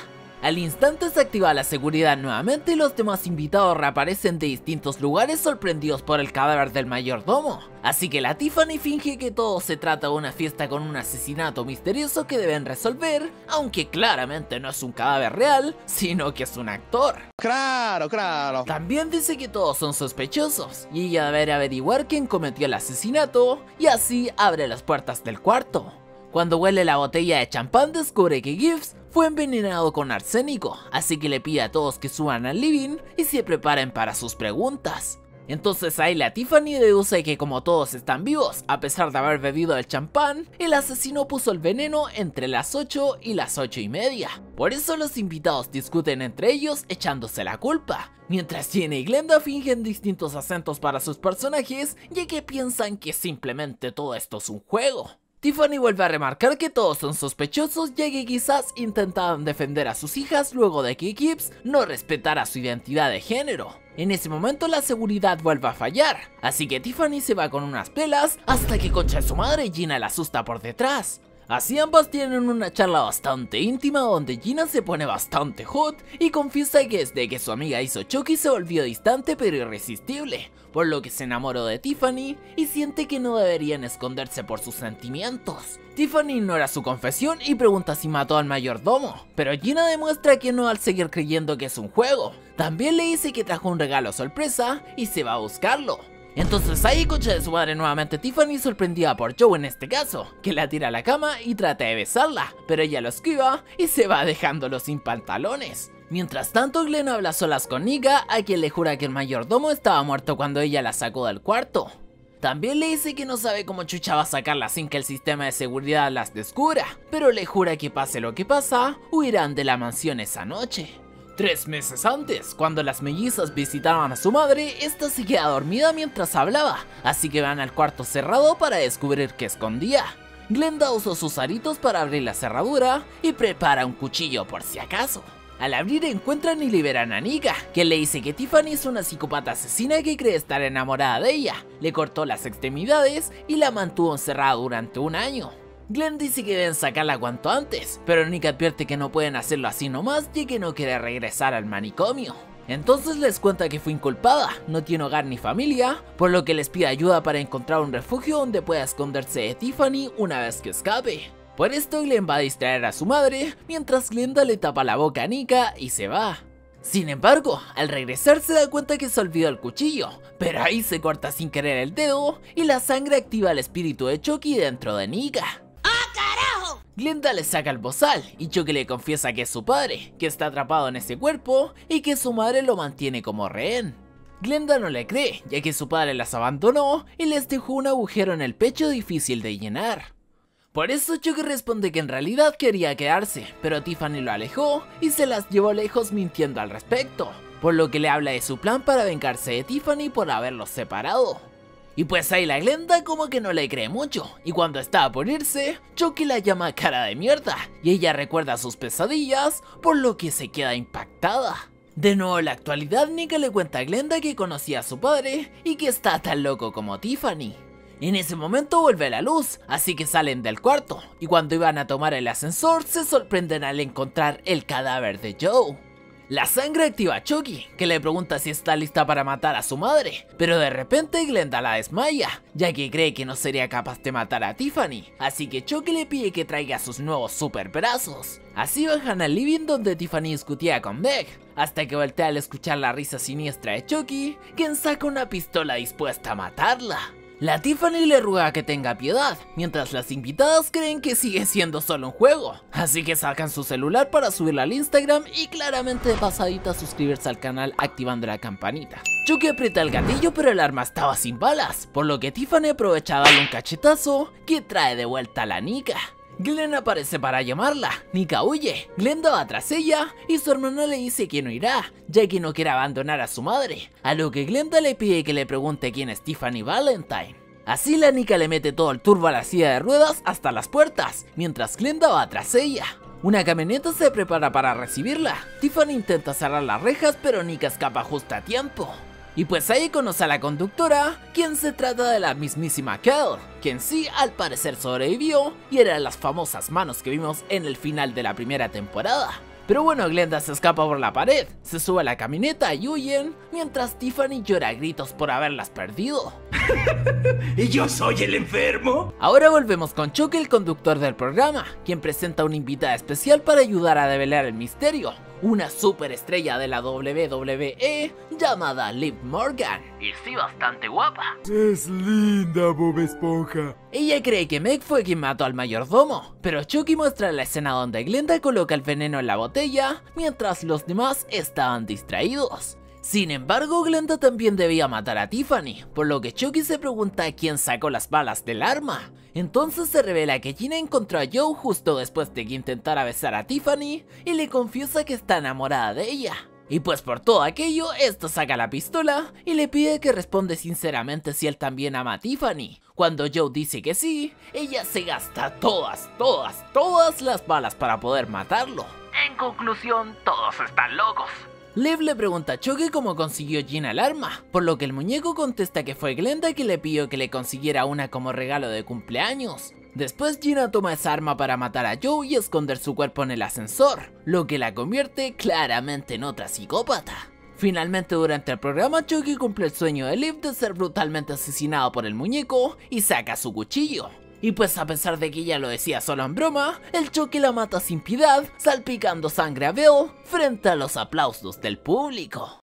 Al instante se activa la seguridad nuevamente y los demás invitados reaparecen de distintos lugares sorprendidos por el cadáver del mayordomo. Así que la Tiffany finge que todo se trata de una fiesta con un asesinato misterioso que deben resolver, aunque claramente no es un cadáver real, sino que es un actor. Claro, claro. También dice que todos son sospechosos y ella debe averiguar quién cometió el asesinato y así abre las puertas del cuarto. Cuando huele la botella de champán descubre que Gibbs fue envenenado con arsénico, así que le pide a todos que suban al living y se preparen para sus preguntas. Entonces ahí la Tiffany deduce que como todos están vivos, a pesar de haber bebido el champán, el asesino puso el veneno entre las ocho y las ocho y media. Por eso los invitados discuten entre ellos echándose la culpa, mientras Jenna y Glenda fingen distintos acentos para sus personajes, ya que piensan que simplemente todo esto es un juego. Tiffany vuelve a remarcar que todos son sospechosos ya que quizás intentaban defender a sus hijas luego de que Gibbs no respetara su identidad de género. En ese momento la seguridad vuelve a fallar, así que Tiffany se va con unas pelas hasta que concha de su madre Gina la asusta por detrás. Así ambas tienen una charla bastante íntima donde Gina se pone bastante hot y confiesa que desde que su amiga hizo Chucky se volvió distante pero irresistible, por lo que se enamoró de Tiffany y siente que no deberían esconderse por sus sentimientos. Tiffany ignora su confesión y pregunta si mató al mayordomo, pero Gina demuestra que no al seguir creyendo que es un juego. También le dice que trajo un regalo sorpresa y se va a buscarlo. Entonces ahí concha de su madre nuevamente Tiffany sorprendida por Joe en este caso, que la tira a la cama y trata de besarla, pero ella lo esquiva y se va dejándolo sin pantalones. Mientras tanto Glenn habla solas con Nika, a quien le jura que el mayordomo estaba muerto cuando ella la sacó del cuarto. También le dice que no sabe cómo chucha va a sacarla sin que el sistema de seguridad las descubra, pero le jura que pase lo que pasa, huirán de la mansión esa noche. Tres meses antes, cuando las mellizas visitaban a su madre, esta se queda dormida mientras hablaba, así que van al cuarto cerrado para descubrir qué escondía. Glenda usó sus aritos para abrir la cerradura y prepara un cuchillo por si acaso. Al abrir encuentran y liberan a Nika, quien le dice que Tiffany es una psicópata asesina que cree estar enamorada de ella, le cortó las extremidades y la mantuvo encerrada durante un año. Glenn dice que deben sacarla cuanto antes, pero Nika advierte que no pueden hacerlo así nomás ya que no quiere regresar al manicomio. Entonces les cuenta que fue inculpada, no tiene hogar ni familia, por lo que les pide ayuda para encontrar un refugio donde pueda esconderse de Tiffany una vez que escape. Por esto Glenn va a distraer a su madre, mientras Glenda le tapa la boca a Nika y se va. Sin embargo, al regresar se da cuenta que se olvidó el cuchillo, pero ahí se corta sin querer el dedo y la sangre activa el espíritu de Chucky dentro de Nika. Glenda le saca el bozal y Chucky le confiesa que es su padre, que está atrapado en ese cuerpo y que su madre lo mantiene como rehén. Glenda no le cree, ya que su padre las abandonó y les dejó un agujero en el pecho difícil de llenar. Por eso Chucky responde que en realidad quería quedarse, pero Tiffany lo alejó y se las llevó lejos mintiendo al respecto, por lo que le habla de su plan para vengarse de Tiffany por haberlos separado. Y pues ahí la Glenda como que no le cree mucho, y cuando estaba por irse, Chucky la llama cara de mierda, y ella recuerda sus pesadillas, por lo que se queda impactada. De nuevo en la actualidad, Nika le cuenta a Glenda que conocía a su padre, y que está tan loco como Tiffany. En ese momento vuelve la luz, así que salen del cuarto, y cuando iban a tomar el ascensor, se sorprenden al encontrar el cadáver de Joe. La sangre activa a Chucky, que le pregunta si está lista para matar a su madre, pero de repente Glenda la desmaya, ya que cree que no sería capaz de matar a Tiffany, así que Chucky le pide que traiga sus nuevos super brazos. Así bajan al living donde Tiffany discutía con Meg, hasta que voltea al escuchar la risa siniestra de Chucky, quien saca una pistola dispuesta a matarla. La Tiffany le ruega que tenga piedad, mientras las invitadas creen que sigue siendo solo un juego, así que sacan su celular para subirla al Instagram y claramente de pasadita suscribirse al canal activando la campanita. Chucky aprieta el gatillo pero el arma estaba sin balas, por lo que Tiffany aprovecha a darle un cachetazo que trae de vuelta a la Nika. Glenn aparece para llamarla, Nika huye, Glenda va tras ella y su hermana le dice que no irá, ya que no quiere abandonar a su madre, a lo que Glenda le pide que le pregunte quién es Tiffany Valentine. Así la Nika le mete todo el turbo a la silla de ruedas hasta las puertas, mientras Glenda va tras ella. Una camioneta se prepara para recibirla, Tiffany intenta cerrar las rejas pero Nika escapa justo a tiempo. Y pues ahí conoce a la conductora, quien se trata de la mismísima Kel, quien sí al parecer sobrevivió y era de las famosas manos que vimos en el final de la primera temporada. Pero bueno, Glenda se escapa por la pared, se sube a la camioneta y huyen, mientras Tiffany llora a gritos por haberlas perdido. ¿Y yo soy el enfermo? Ahora volvemos con Chucky, el conductor del programa, quien presenta una invitada especial para ayudar a develar el misterio. Una superestrella de la doble u doble u E llamada Liv Morgan. Y sí, bastante guapa. Es linda, Bob Esponja. Ella cree que Meg fue quien mató al mayordomo, pero Chucky muestra la escena donde Glenda coloca el veneno en la botella, mientras los demás estaban distraídos. Sin embargo, Glenda también debía matar a Tiffany, por lo que Chucky se pregunta quién sacó las balas del arma. Entonces se revela que Gina encontró a Joe justo después de que intentara besar a Tiffany y le confiesa que está enamorada de ella. Y pues por todo aquello, esto saca la pistola y le pide que responda sinceramente si él también ama a Tiffany. Cuando Joe dice que sí, ella se gasta todas, todas, todas las balas para poder matarlo. En conclusión, todos están locos. Liv le pregunta a Chucky cómo consiguió Gina el arma, por lo que el muñeco contesta que fue Glenda que le pidió que le consiguiera una como regalo de cumpleaños. Después Gina toma esa arma para matar a Joe y esconder su cuerpo en el ascensor, lo que la convierte claramente en otra psicópata. Finalmente, durante el programa, Chucky cumple el sueño de Liv de ser brutalmente asesinado por el muñeco y saca su cuchillo. Y pues a pesar de que ella lo decía solo en broma, el Chucky la mata sin piedad, salpicando sangre a Bill frente a los aplausos del público.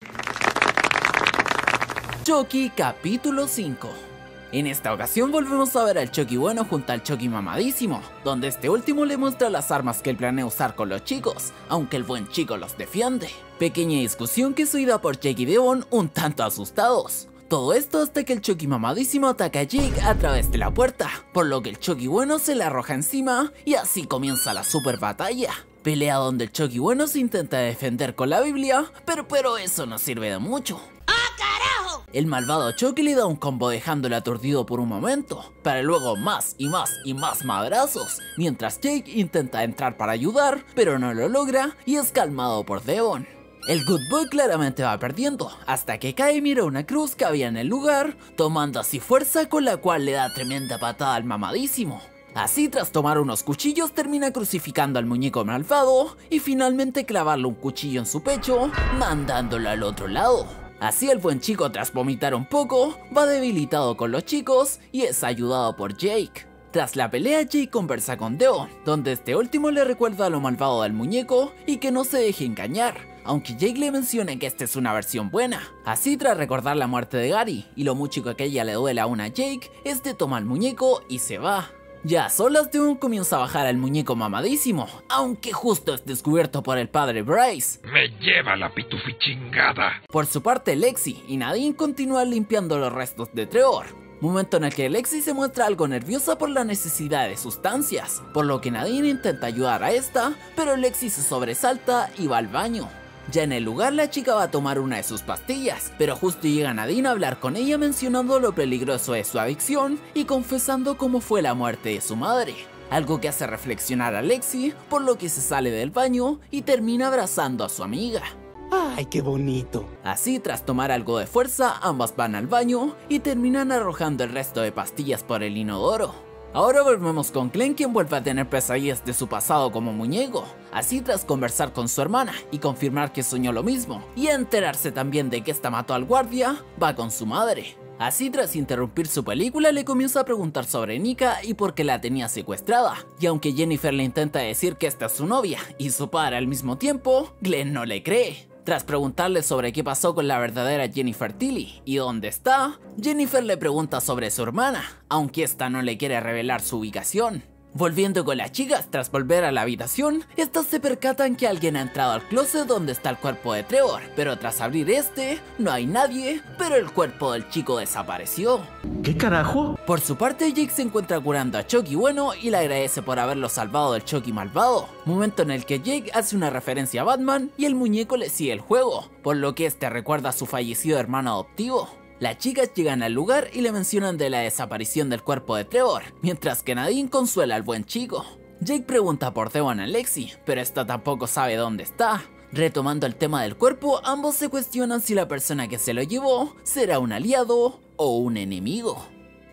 Chucky capítulo cinco. En esta ocasión volvemos a ver al Chucky bueno junto al Chucky mamadísimo, donde este último le muestra las armas que él planea usar con los chicos, aunque el buen chico los defiende. Pequeña discusión que es oída por Jake y Devon un tanto asustados. Todo esto hasta que el Chucky mamadísimo ataca a Jake a través de la puerta, por lo que el Chucky bueno se le arroja encima y así comienza la super batalla. Pelea donde el Chucky bueno se intenta defender con la Biblia, pero, pero eso no sirve de mucho. ¡Ah, carajo! El malvado Chucky le da un combo dejándole aturdido por un momento, para luego más y más y más madrazos, mientras Jake intenta entrar para ayudar, pero no lo logra y es calmado por Devon. El Good Boy claramente va perdiendo, hasta que cae y mira una cruz que había en el lugar, tomando así fuerza con la cual le da tremenda patada al mamadísimo. Así, tras tomar unos cuchillos, termina crucificando al muñeco malvado y finalmente clavarle un cuchillo en su pecho, mandándolo al otro lado. Así el buen chico, tras vomitar un poco, va debilitado con los chicos y es ayudado por Jake. Tras la pelea, Jake conversa con Devon, donde este último le recuerda lo malvado del muñeco y que no se deje engañar, aunque Jake le menciona que esta es una versión buena. Así, tras recordar la muerte de Gary y lo mucho que a ella le duele aún a Jake, este toma el muñeco y se va. Ya a solas, Devon comienza a bajar al muñeco mamadísimo, aunque justo es descubierto por el padre Bryce. Me lleva la pitufichingada. Por su parte, Lexi y Nadine continúan limpiando los restos de Trevor, momento en el que Lexi se muestra algo nerviosa por la necesidad de sustancias, por lo que Nadine intenta ayudar a esta, pero Lexi se sobresalta y va al baño. Ya en el lugar, la chica va a tomar una de sus pastillas, pero justo llega Nadine a hablar con ella mencionando lo peligroso de su adicción y confesando cómo fue la muerte de su madre, algo que hace reflexionar a Lexi, por lo que se sale del baño y termina abrazando a su amiga. ¡Ay, qué bonito! Así, tras tomar algo de fuerza, ambas van al baño y terminan arrojando el resto de pastillas por el inodoro. Ahora volvemos con Glenn, quien vuelve a tener pesadillas de su pasado como muñeco. Así, tras conversar con su hermana y confirmar que soñó lo mismo, y enterarse también de que esta mató al guardia, va con su madre. Así, tras interrumpir su película, le comienza a preguntar sobre Nika y por qué la tenía secuestrada. Y aunque Jennifer le intenta decir que esta es su novia y su padre al mismo tiempo, Glenn no le cree. Tras preguntarle sobre qué pasó con la verdadera Jennifer Tilly y dónde está, Jennifer le pregunta sobre su hermana, aunque esta no le quiere revelar su ubicación. Volviendo con las chicas, tras volver a la habitación, estas se percatan que alguien ha entrado al closet donde está el cuerpo de Trevor, pero tras abrir este, no hay nadie, pero el cuerpo del chico desapareció. ¿Qué carajo? Por su parte, Jake se encuentra curando a Chucky bueno y le agradece por haberlo salvado del Chucky malvado, momento en el que Jake hace una referencia a Batman y el muñeco le sigue el juego, por lo que este recuerda a su fallecido hermano adoptivo. Las chicas llegan al lugar y le mencionan de la desaparición del cuerpo de Trevor, mientras que Nadine consuela al buen chico. Jake pregunta por Devon a Lexi, pero esta tampoco sabe dónde está. Retomando el tema del cuerpo, ambos se cuestionan si la persona que se lo llevó será un aliado o un enemigo.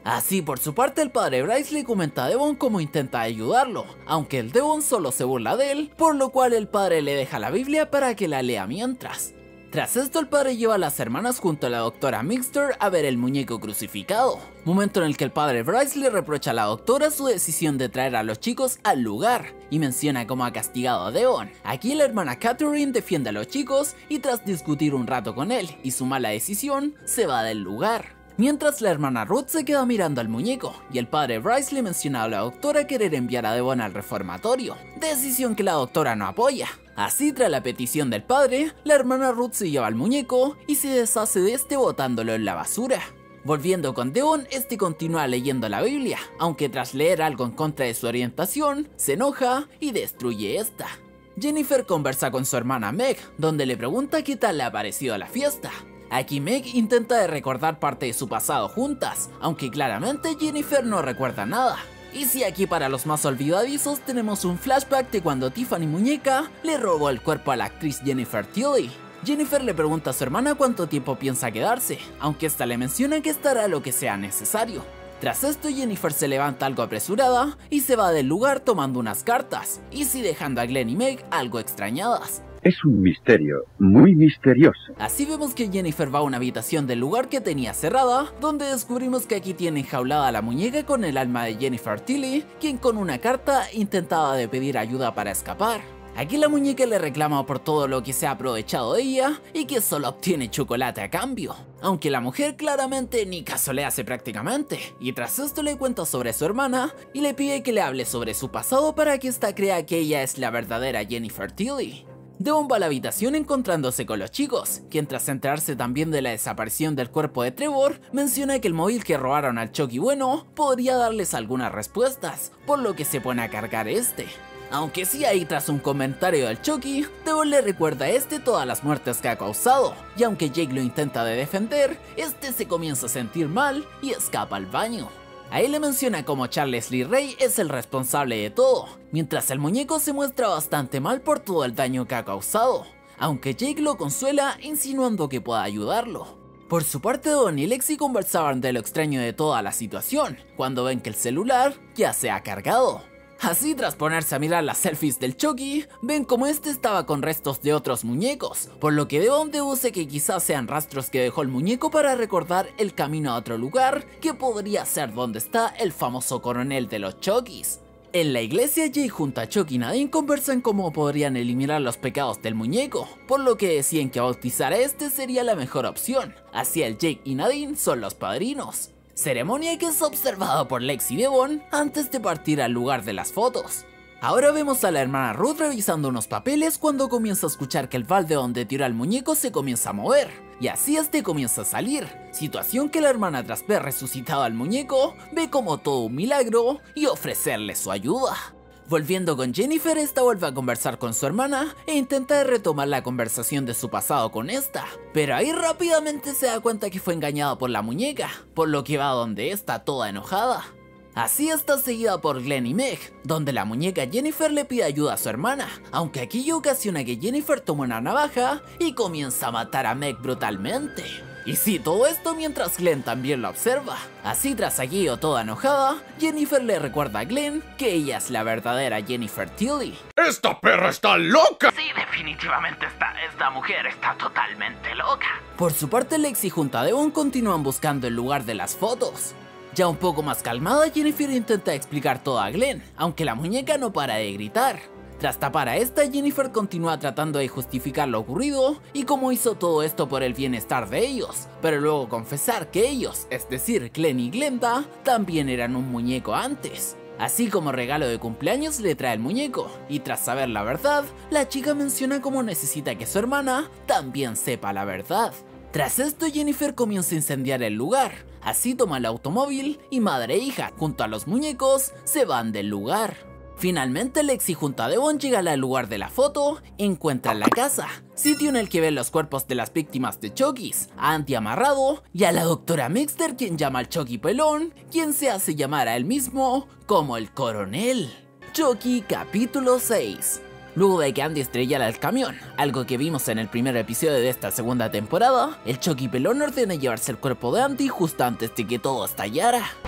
Así por su parte el padre Bryce le comenta a Devon cómo intenta ayudarlo, aunque el Devon solo se burla de él, por lo cual el padre le deja la Biblia para que la lea mientras. Tras esto el padre lleva a las hermanas junto a la doctora Mixter a ver el muñeco crucificado, momento en el que el padre Bryce le reprocha a la doctora su decisión de traer a los chicos al lugar y menciona cómo ha castigado a Devon. Aquí la hermana Catherine defiende a los chicos y tras discutir un rato con él y su mala decisión se va del lugar. Mientras la hermana Ruth se queda mirando al muñeco y el padre Bryce le menciona a la doctora querer enviar a Devon al reformatorio, decisión que la doctora no apoya. Así tras la petición del padre, la hermana Ruth se lleva al muñeco y se deshace de este botándolo en la basura. Volviendo con Devon, este continúa leyendo la Biblia, aunque tras leer algo en contra de su orientación, se enoja y destruye esta. Jennifer conversa con su hermana Meg, donde le pregunta qué tal le ha parecido la fiesta. Aquí Meg intenta de recordar parte de su pasado juntas, aunque claramente Jennifer no recuerda nada. Y si aquí para los más olvidadizos tenemos un flashback de cuando Tiffany Muñeca le robó el cuerpo a la actriz Jennifer Tilly. Jennifer le pregunta a su hermana cuánto tiempo piensa quedarse, aunque esta le menciona que estará lo que sea necesario. Tras esto Jennifer se levanta algo apresurada y se va del lugar tomando unas cartas, y sí dejando a Glenn y Meg algo extrañadas. Es un misterio, muy misterioso. Así vemos que Jennifer va a una habitación del lugar que tenía cerrada, donde descubrimos que aquí tiene enjaulada a la muñeca con el alma de Jennifer Tilly, quien con una carta intentaba de pedir ayuda para escapar. Aquí la muñeca le reclama por todo lo que se ha aprovechado de ella y que solo obtiene chocolate a cambio. Aunque la mujer claramente ni caso le hace prácticamente, y tras esto le cuenta sobre su hermana y le pide que le hable sobre su pasado para que ésta crea que ella es la verdadera Jennifer Tilly. Devon va a la habitación encontrándose con los chicos, quien tras enterarse también de la desaparición del cuerpo de Trevor, menciona que el móvil que robaron al Chucky bueno podría darles algunas respuestas, por lo que se pone a cargar este. Aunque sí ahí tras un comentario del Chucky, Devon le recuerda a este todas las muertes que ha causado, y aunque Jake lo intenta de defender, este se comienza a sentir mal y escapa al baño. Ahí le menciona como Charles Lee Ray es el responsable de todo, mientras el muñeco se muestra bastante mal por todo el daño que ha causado, aunque Jake lo consuela insinuando que pueda ayudarlo. Por su parte Don y Lexi conversaban de lo extraño de toda la situación, cuando ven que el celular ya se ha cargado. Así tras ponerse a mirar las selfies del Chucky, ven como este estaba con restos de otros muñecos, por lo que Devon deduce que quizás sean rastros que dejó el muñeco para recordar el camino a otro lugar, que podría ser donde está el famoso coronel de los Chuckys. En la iglesia, Jake junto a Chucky y Nadine conversan cómo podrían eliminar los pecados del muñeco, por lo que decían que bautizar a este sería la mejor opción, así el Jake y Nadine son los padrinos. Ceremonia que es observada por Lex y Devon antes de partir al lugar de las fotos. Ahora vemos a la hermana Ruth revisando unos papeles cuando comienza a escuchar que el balde donde tiró al muñeco se comienza a mover, y así este comienza a salir, situación que la hermana tras ver resucitado al muñeco, ve como todo un milagro y ofrecerle su ayuda. Volviendo con Jennifer, esta vuelve a conversar con su hermana e intenta retomar la conversación de su pasado con esta, pero ahí rápidamente se da cuenta que fue engañada por la muñeca, por lo que va donde está toda enojada. Así está seguida por Glenn y Meg, donde la muñeca Jennifer le pide ayuda a su hermana, aunque aquello ocasiona que Jennifer toma una navaja y comienza a matar a Meg brutalmente. Y sí, todo esto mientras Glenn también lo observa. Así tras aquello toda enojada, Jennifer le recuerda a Glenn que ella es la verdadera Jennifer Tilly. ¡Esta perra está loca! Sí, definitivamente esta, esta mujer está totalmente loca. Por su parte, Lexi junto a Devon continúan buscando el lugar de las fotos. Ya un poco más calmada, Jennifer intenta explicar todo a Glenn, aunque la muñeca no para de gritar. Tras tapar a esta, Jennifer continúa tratando de justificar lo ocurrido y cómo hizo todo esto por el bienestar de ellos, pero luego confesar que ellos, es decir, Glenn y Glenda, también eran un muñeco antes. Así como regalo de cumpleaños le trae el muñeco, y tras saber la verdad, la chica menciona cómo necesita que su hermana también sepa la verdad. Tras esto, Jennifer comienza a incendiar el lugar, así toma el automóvil y madre e hija, junto a los muñecos, se van del lugar. Finalmente Lexi junto a Devon llegan al lugar de la foto, encuentran la casa, sitio en el que ven los cuerpos de las víctimas de Chucky's, a Andy amarrado y a la doctora Mixter, quien llama al Chucky pelón, quien se hace llamar a él mismo como el coronel. Chucky capítulo seis. Luego de que Andy estrellara el camión, algo que vimos en el primer episodio de esta segunda temporada, el Chucky pelón ordena llevarse el cuerpo de Andy justo antes de que todo estallara.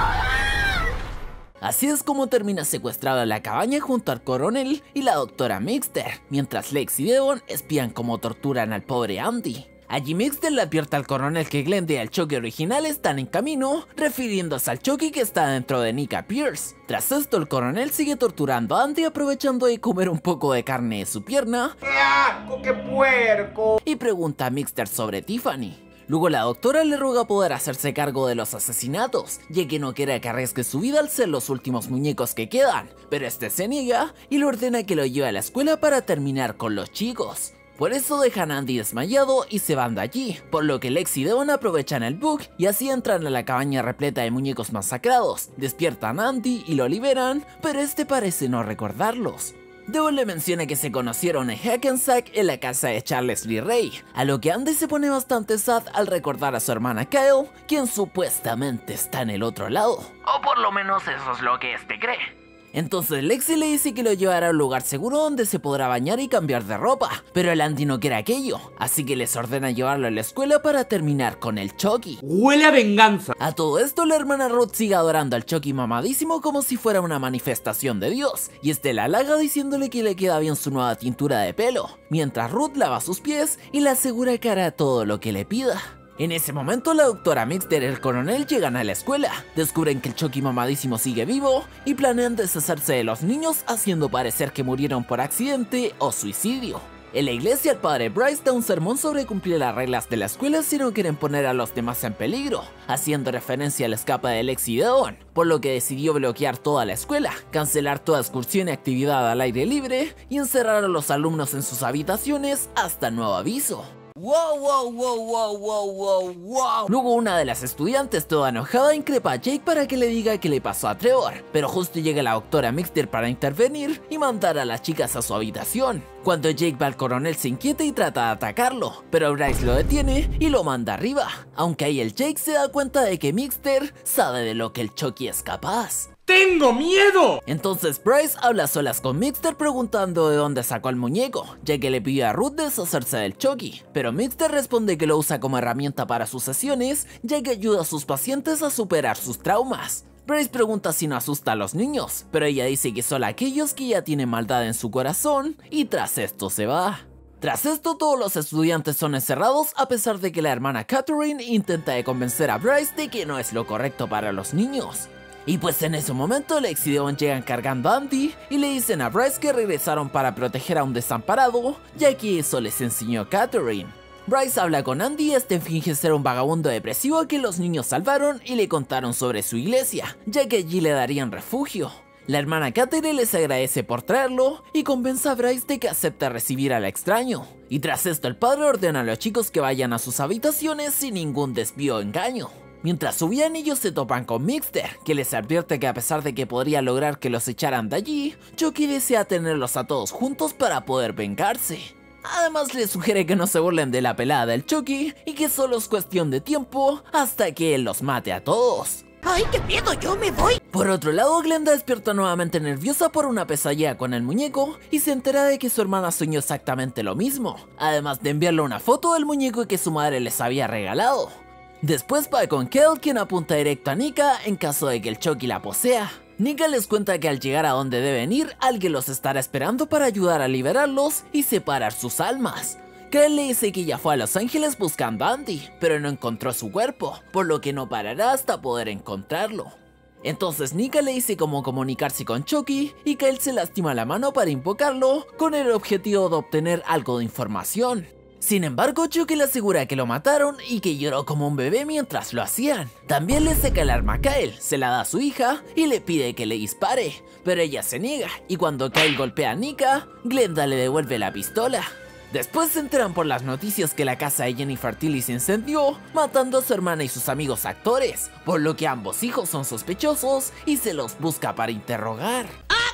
Así es como termina secuestrado en la cabaña junto al coronel y la doctora Mixter, mientras Lex y Devon espían cómo torturan al pobre Andy. Allí Mixter le advierte al coronel que Glenda y el Chucky original están en camino, refiriéndose al Chucky que está dentro de Nika Pierce. Tras esto, el coronel sigue torturando a Andy, aprovechando de comer un poco de carne de su pierna. ¡Qué asco, qué puerco! Y pregunta a Mixter sobre Tiffany. Luego la doctora le ruega poder hacerse cargo de los asesinatos, ya que no quiere que arriesgue su vida al ser los últimos muñecos que quedan, pero este se niega y le ordena que lo lleve a la escuela para terminar con los chicos. Por eso dejan a Andy desmayado y se van de allí, por lo que Lex y Devon aprovechan el bug y así entran a la cabaña repleta de muñecos masacrados, despiertan a Andy y lo liberan, pero este parece no recordarlos. Devon le menciona que se conocieron en Hackensack en la casa de Charles Lee Ray, a lo que Andy se pone bastante sad al recordar a su hermana Kyle, quien supuestamente está en el otro lado. O por lo menos eso es lo que este cree. Entonces Lexi le dice que lo llevará a un lugar seguro donde se podrá bañar y cambiar de ropa, pero el Andy no quiere aquello, así que les ordena llevarlo a la escuela para terminar con el Chucky. ¡Huele a venganza! A todo esto la hermana Ruth sigue adorando al Chucky mamadísimo como si fuera una manifestación de Dios, y este la halaga diciéndole que le queda bien su nueva tintura de pelo, mientras Ruth lava sus pies y le asegura que hará todo lo que le pida. En ese momento la doctora Mixter y el coronel llegan a la escuela, descubren que el Chucky mamadísimo sigue vivo y planean deshacerse de los niños haciendo parecer que murieron por accidente o suicidio. En la iglesia el padre Bryce da un sermón sobre cumplir las reglas de la escuela si no quieren poner a los demás en peligro, haciendo referencia al escape de Lex y Devon, por lo que decidió bloquear toda la escuela, cancelar toda excursión y actividad al aire libre y encerrar a los alumnos en sus habitaciones hasta nuevo aviso. Wow, wow, wow, wow, wow, wow, wow. Luego una de las estudiantes toda enojada increpa a Jake para que le diga qué le pasó a Trevor, pero justo llega la doctora Mixter para intervenir y mandar a las chicas a su habitación. Cuando Jake va al coronel se inquieta y trata de atacarlo, pero Bryce lo detiene y lo manda arriba, aunque ahí el Jake se da cuenta de que Mixter sabe de lo que el Chucky es capaz. ¡Tengo miedo! Entonces Bryce habla a solas con Mixter preguntando de dónde sacó el muñeco, ya que le pidió a Ruth deshacerse del Chucky, pero Mixter responde que lo usa como herramienta para sus sesiones, ya que ayuda a sus pacientes a superar sus traumas. Bryce pregunta si no asusta a los niños, pero ella dice que solo aquellos que ya tienen maldad en su corazón, y tras esto se va. Tras esto todos los estudiantes son encerrados a pesar de que la hermana Catherine intenta de convencer a Bryce de que no es lo correcto para los niños. Y pues en ese momento Lex y Devon llegan cargando a Andy y le dicen a Bryce que regresaron para proteger a un desamparado, ya que eso les enseñó Catherine. Bryce habla con Andy y este finge ser un vagabundo depresivo que los niños salvaron y le contaron sobre su iglesia, ya que allí le darían refugio. La hermana Catherine les agradece por traerlo y convence a Bryce de que acepte recibir al extraño. Y tras esto el padre ordena a los chicos que vayan a sus habitaciones sin ningún desvío o engaño. Mientras subían ellos se topan con Mixter, que les advierte que a pesar de que podría lograr que los echaran de allí, Chucky desea tenerlos a todos juntos para poder vengarse. Además les sugiere que no se burlen de la pelada del Chucky y que solo es cuestión de tiempo hasta que él los mate a todos. ¡Ay, qué miedo! ¡Yo me voy! Por otro lado, Glenda despierta nuevamente nerviosa por una pesadilla con el muñeco y se entera de que su hermana soñó exactamente lo mismo, además de enviarle una foto del muñeco que su madre les había regalado. Después va con Kel, quien apunta directo a Nika en caso de que el Chucky la posea. Nika les cuenta que al llegar a donde deben ir, alguien los estará esperando para ayudar a liberarlos y separar sus almas. Kel le dice que ya fue a Los Ángeles buscando a Andy, pero no encontró su cuerpo, por lo que no parará hasta poder encontrarlo. Entonces Nika le dice cómo comunicarse con Chucky y que él se lastima la mano para invocarlo con el objetivo de obtener algo de información. Sin embargo, Chucky le asegura que lo mataron y que lloró como un bebé mientras lo hacían. También le saca el arma a Kyle, se la da a su hija y le pide que le dispare, pero ella se niega y cuando Kyle golpea a Nika, Glenda le devuelve la pistola. Después se enteran por las noticias que la casa de Jennifer Tilly se incendió, matando a su hermana y sus amigos actores, por lo que ambos hijos son sospechosos y se los busca para interrogar.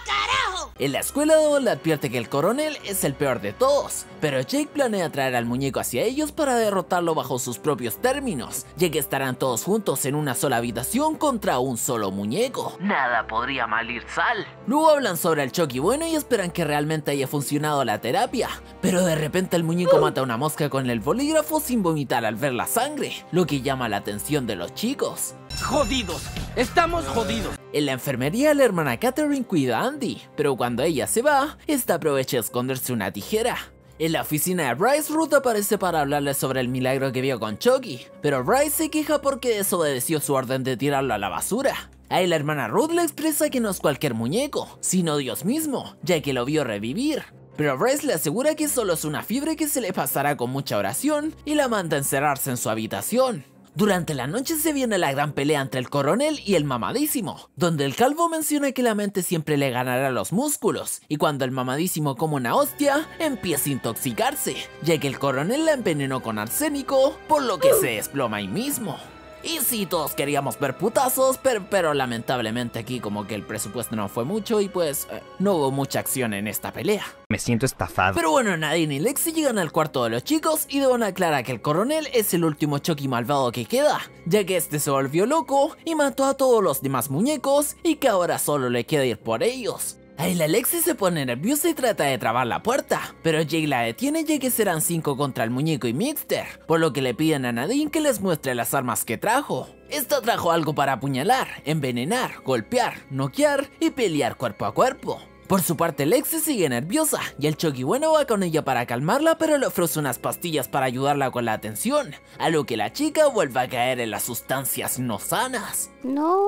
En la escuela Devon le advierte que el coronel es el peor de todos, pero Jake planea traer al muñeco hacia ellos para derrotarlo bajo sus propios términos, ya que estarán todos juntos en una sola habitación contra un solo muñeco. Nada podría mal ir sal. Luego hablan sobre el Chucky bueno y esperan que realmente haya funcionado la terapia, pero de repente el muñeco mata a una mosca con el bolígrafo sin vomitar al ver la sangre, lo que llama la atención de los chicos. Jodidos. Estamos jodidos. En la enfermería, la hermana Catherine cuida a Andy, pero cuando ella se va, esta aprovecha a esconderse una tijera. En la oficina de Bryce, Ruth aparece para hablarle sobre el milagro que vio con Chucky, pero Bryce se queja porque desobedeció su orden de tirarlo a la basura. Ahí la hermana Ruth le expresa que no es cualquier muñeco, sino Dios mismo, ya que lo vio revivir. Pero Bryce le asegura que solo es una fiebre que se le pasará con mucha oración y la manda a encerrarse en su habitación. Durante la noche se viene la gran pelea entre el coronel y el mamadísimo, donde el calvo menciona que la mente siempre le ganará a los músculos, y cuando el mamadísimo come una hostia, empieza a intoxicarse, ya que el coronel la envenenó con arsénico, por lo que se desploma ahí mismo. Y sí, todos queríamos ver putazos, pero, pero lamentablemente aquí como que el presupuesto no fue mucho y pues eh, no hubo mucha acción en esta pelea. Me siento estafado. Pero bueno, Nadine y Lexi llegan al cuarto de los chicos y Devon aclara que el coronel es el último Chucky malvado que queda, ya que este se volvió loco y mató a todos los demás muñecos y que ahora solo le queda ir por ellos. Ahí la Lexi se pone nerviosa y trata de trabar la puerta, pero Jake la detiene ya que serán cinco contra el muñeco y Mixter, por lo que le piden a Nadine que les muestre las armas que trajo. Esta trajo algo para apuñalar, envenenar, golpear, noquear y pelear cuerpo a cuerpo. Por su parte, Lexi sigue nerviosa y el Chucky bueno va con ella para calmarla, pero le ofrece unas pastillas para ayudarla con la atención, a lo que la chica vuelve a caer en las sustancias no sanas. No.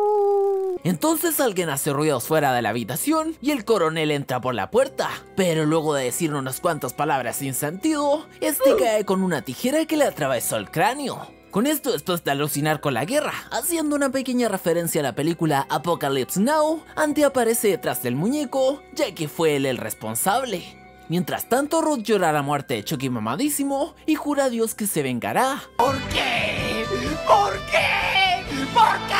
Entonces alguien hace ruidos fuera de la habitación y el coronel entra por la puerta, pero luego de decir unas cuantas palabras sin sentido, este cae con una tijera que le atravesó el cráneo. Con esto, después de alucinar con la guerra, haciendo una pequeña referencia a la película Apocalypse Now, Andy aparece detrás del muñeco, ya que fue él el responsable. Mientras tanto, Ruth llora la muerte de Chucky mamadísimo y jura a Dios que se vengará. ¿Por qué? ¿Por qué? ¿Por qué?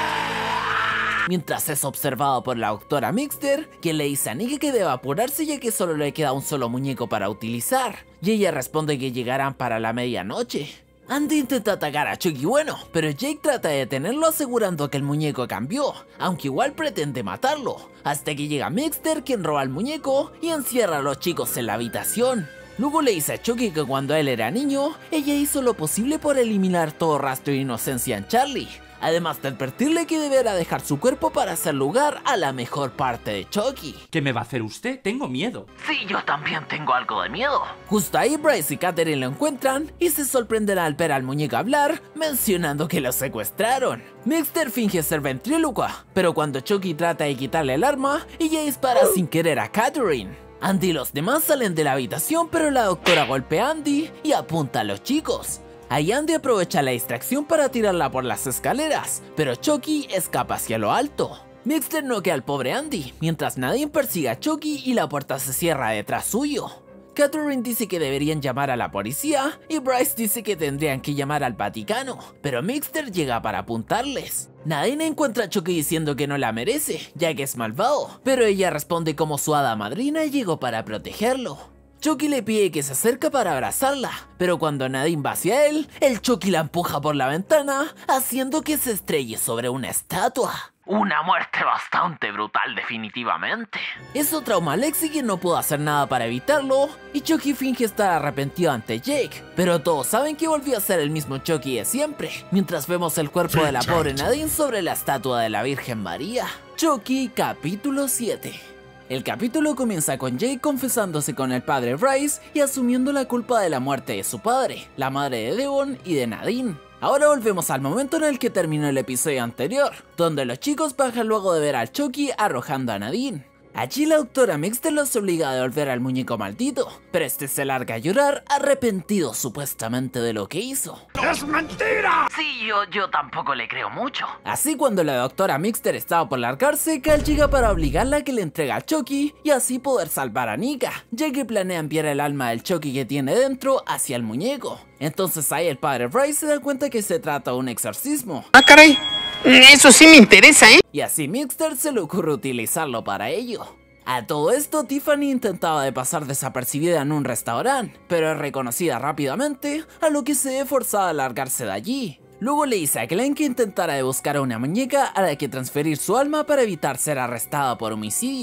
Mientras es observado por la doctora Mixter, quien le dice a Nick que debe apurarse ya que solo le queda un solo muñeco para utilizar, y ella responde que llegarán para la medianoche. Andy intenta atacar a Chucky bueno, pero Jake trata de detenerlo asegurando que el muñeco cambió, aunque igual pretende matarlo, hasta que llega Mixter quien roba el muñeco y encierra a los chicos en la habitación. Luego le dice a Chucky que cuando él era niño, ella hizo lo posible por eliminar todo rastro de inocencia en Charlie, además de advertirle que deberá dejar su cuerpo para hacer lugar a la mejor parte de Chucky. ¿Qué me va a hacer usted? Tengo miedo. Sí, yo también tengo algo de miedo. Justo ahí Bryce y Catherine lo encuentran y se sorprenderá al ver al muñeco hablar, mencionando que lo secuestraron. Mixter finge ser ventrílocua, pero cuando Chucky trata de quitarle el arma, ella dispara sin querer a Catherine. Andy y los demás salen de la habitación, pero la doctora golpea a Andy y apunta a los chicos. Ahí Andy aprovecha la distracción para tirarla por las escaleras, pero Chucky escapa hacia lo alto. Mixter noquea al pobre Andy, mientras Nadine persigue a Chucky y la puerta se cierra detrás suyo. Catherine dice que deberían llamar a la policía y Bryce dice que tendrían que llamar al Vaticano, pero Mixter llega para apuntarles. Nadine encuentra a Chucky diciendo que no la merece, ya que es malvado, pero ella responde como su hada madrina llegó para protegerlo. Chucky le pide que se acerque para abrazarla, pero cuando Nadine va hacia él, el Chucky la empuja por la ventana, haciendo que se estrelle sobre una estatua. Una muerte bastante brutal, definitivamente. Eso trauma a Lexi, quien no pudo hacer nada para evitarlo, y Chucky finge estar arrepentido ante Jake, pero todos saben que volvió a ser el mismo Chucky de siempre, mientras vemos el cuerpo de la pobre Nadine sobre la estatua de la Virgen María. Chucky capítulo siete. El capítulo comienza con Jake confesándose con el padre Bryce y asumiendo la culpa de la muerte de su padre, la madre de Devon y de Nadine. Ahora volvemos al momento en el que terminó el episodio anterior, donde los chicos bajan luego de ver al Chucky arrojando a Nadine. Allí la doctora Mixter los obliga a devolver al muñeco maldito, pero este se larga a llorar, arrepentido supuestamente de lo que hizo. ¡Es mentira! Sí, yo, yo tampoco le creo mucho. Así, cuando la doctora Mixter estaba por largarse, Cal llega para obligarla a que le entregue al Chucky y así poder salvar a Nika, ya que planea enviar el alma del Chucky que tiene dentro hacia el muñeco. Entonces ahí el padre Bryce se da cuenta que se trata de un exorcismo. ¡Ah, caray! Eso sí me interesa, ¿eh? Y así Mixter se le ocurre utilizarlo para ello. A todo esto, Tiffany intentaba de pasar desapercibida en un restaurante, pero es reconocida rápidamente, a lo que se ve forzada a largarse de allí. Luego le dice a Glenn que intentara de buscar a una muñeca a la que transferir su alma para evitar ser arrestada por homicidio.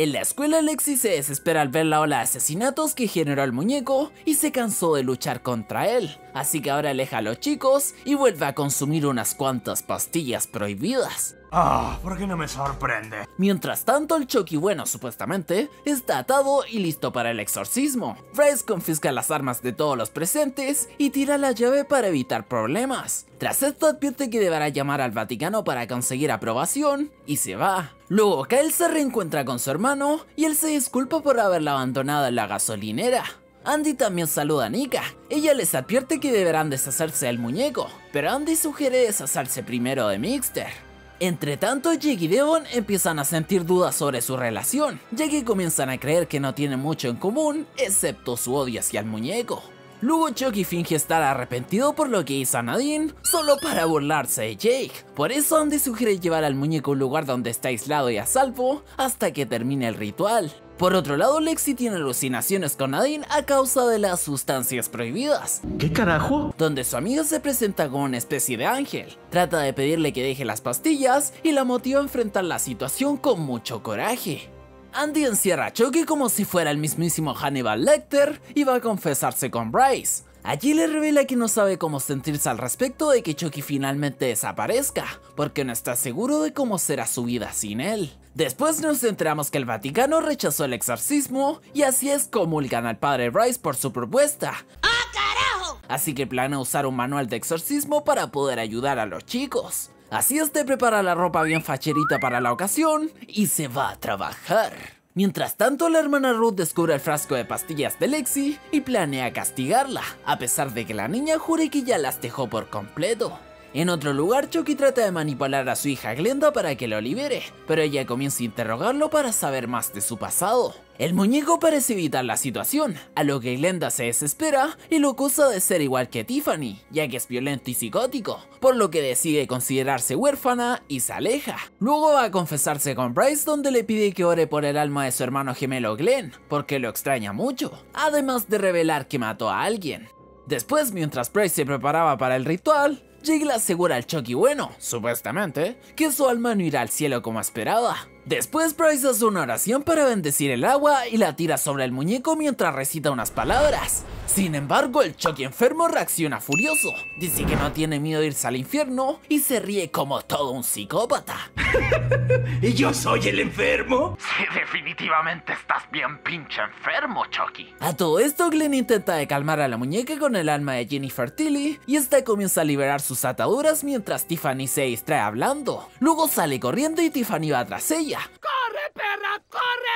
En la escuela, Lexi se desespera al ver la ola de asesinatos que generó el muñeco y se cansó de luchar contra él, así que ahora aleja a los chicos y vuelve a consumir unas cuantas pastillas prohibidas. Ah, ¿por qué no me sorprende? Mientras tanto, el Chucky bueno, supuestamente, está atado y listo para el exorcismo. Bryce confisca las armas de todos los presentes y tira la llave para evitar problemas. Tras esto advierte que deberá llamar al Vaticano para conseguir aprobación y se va. Luego Kyle se reencuentra con su hermano y él se disculpa por haberla abandonado en la gasolinera. Andy también saluda a Nika. Ella les advierte que deberán deshacerse del muñeco, pero Andy sugiere deshacerse primero de Mixter. Entre tanto, Jake y Devon empiezan a sentir dudas sobre su relación, ya que comienzan a creer que no tienen mucho en común, excepto su odio hacia el muñeco. Luego Chucky finge estar arrepentido por lo que hizo a Nadine, solo para burlarse de Jake. Por eso Andy sugiere llevar al muñeco a un lugar donde está aislado y a salvo, hasta que termine el ritual. Por otro lado, Lexi tiene alucinaciones con Nadine a causa de las sustancias prohibidas. ¿Qué carajo? Donde su amiga se presenta como una especie de ángel. Trata de pedirle que deje las pastillas y la motiva a enfrentar la situación con mucho coraje. Andy encierra a Chucky como si fuera el mismísimo Hannibal Lecter y va a confesarse con Bryce. Allí le revela que no sabe cómo sentirse al respecto de que Chucky finalmente desaparezca, porque no está seguro de cómo será su vida sin él. Después nos enteramos que el Vaticano rechazó el exorcismo y así es como comulgan al padre Bryce por su propuesta. ¡Ah, carajo! Así que planea usar un manual de exorcismo para poder ayudar a los chicos. Así este prepara la ropa bien facherita para la ocasión y se va a trabajar. Mientras tanto, la hermana Ruth descubre el frasco de pastillas de Lexi y planea castigarla, a pesar de que la niña jure que ya las dejó por completo. En otro lugar, Chucky trata de manipular a su hija Glenda para que lo libere, pero ella comienza a interrogarlo para saber más de su pasado. El muñeco parece evitar la situación, a lo que Glenda se desespera y lo acusa de ser igual que Tiffany, ya que es violento y psicótico, por lo que decide considerarse huérfana y se aleja. Luego va a confesarse con Bryce, donde le pide que ore por el alma de su hermano gemelo Glenn, porque lo extraña mucho, además de revelar que mató a alguien. Después, mientras Bryce se preparaba para el ritual, Jake le asegura al Chucky bueno, supuestamente, que su alma no irá al cielo como esperaba. Después Bryce hace una oración para bendecir el agua y la tira sobre el muñeco mientras recita unas palabras. Sin embargo, el Chucky enfermo reacciona furioso, dice que no tiene miedo de irse al infierno y se ríe como todo un psicópata. ¿Y yo soy el enfermo? Sí, definitivamente estás bien pinche enfermo, Chucky. A todo esto, Glenn intenta de calmar a la muñeca con el alma de Jennifer Tilly y esta comienza a liberar sus ataduras mientras Tiffany se distrae hablando. Luego sale corriendo y Tiffany va tras ella. ¡Corre, perra, corre!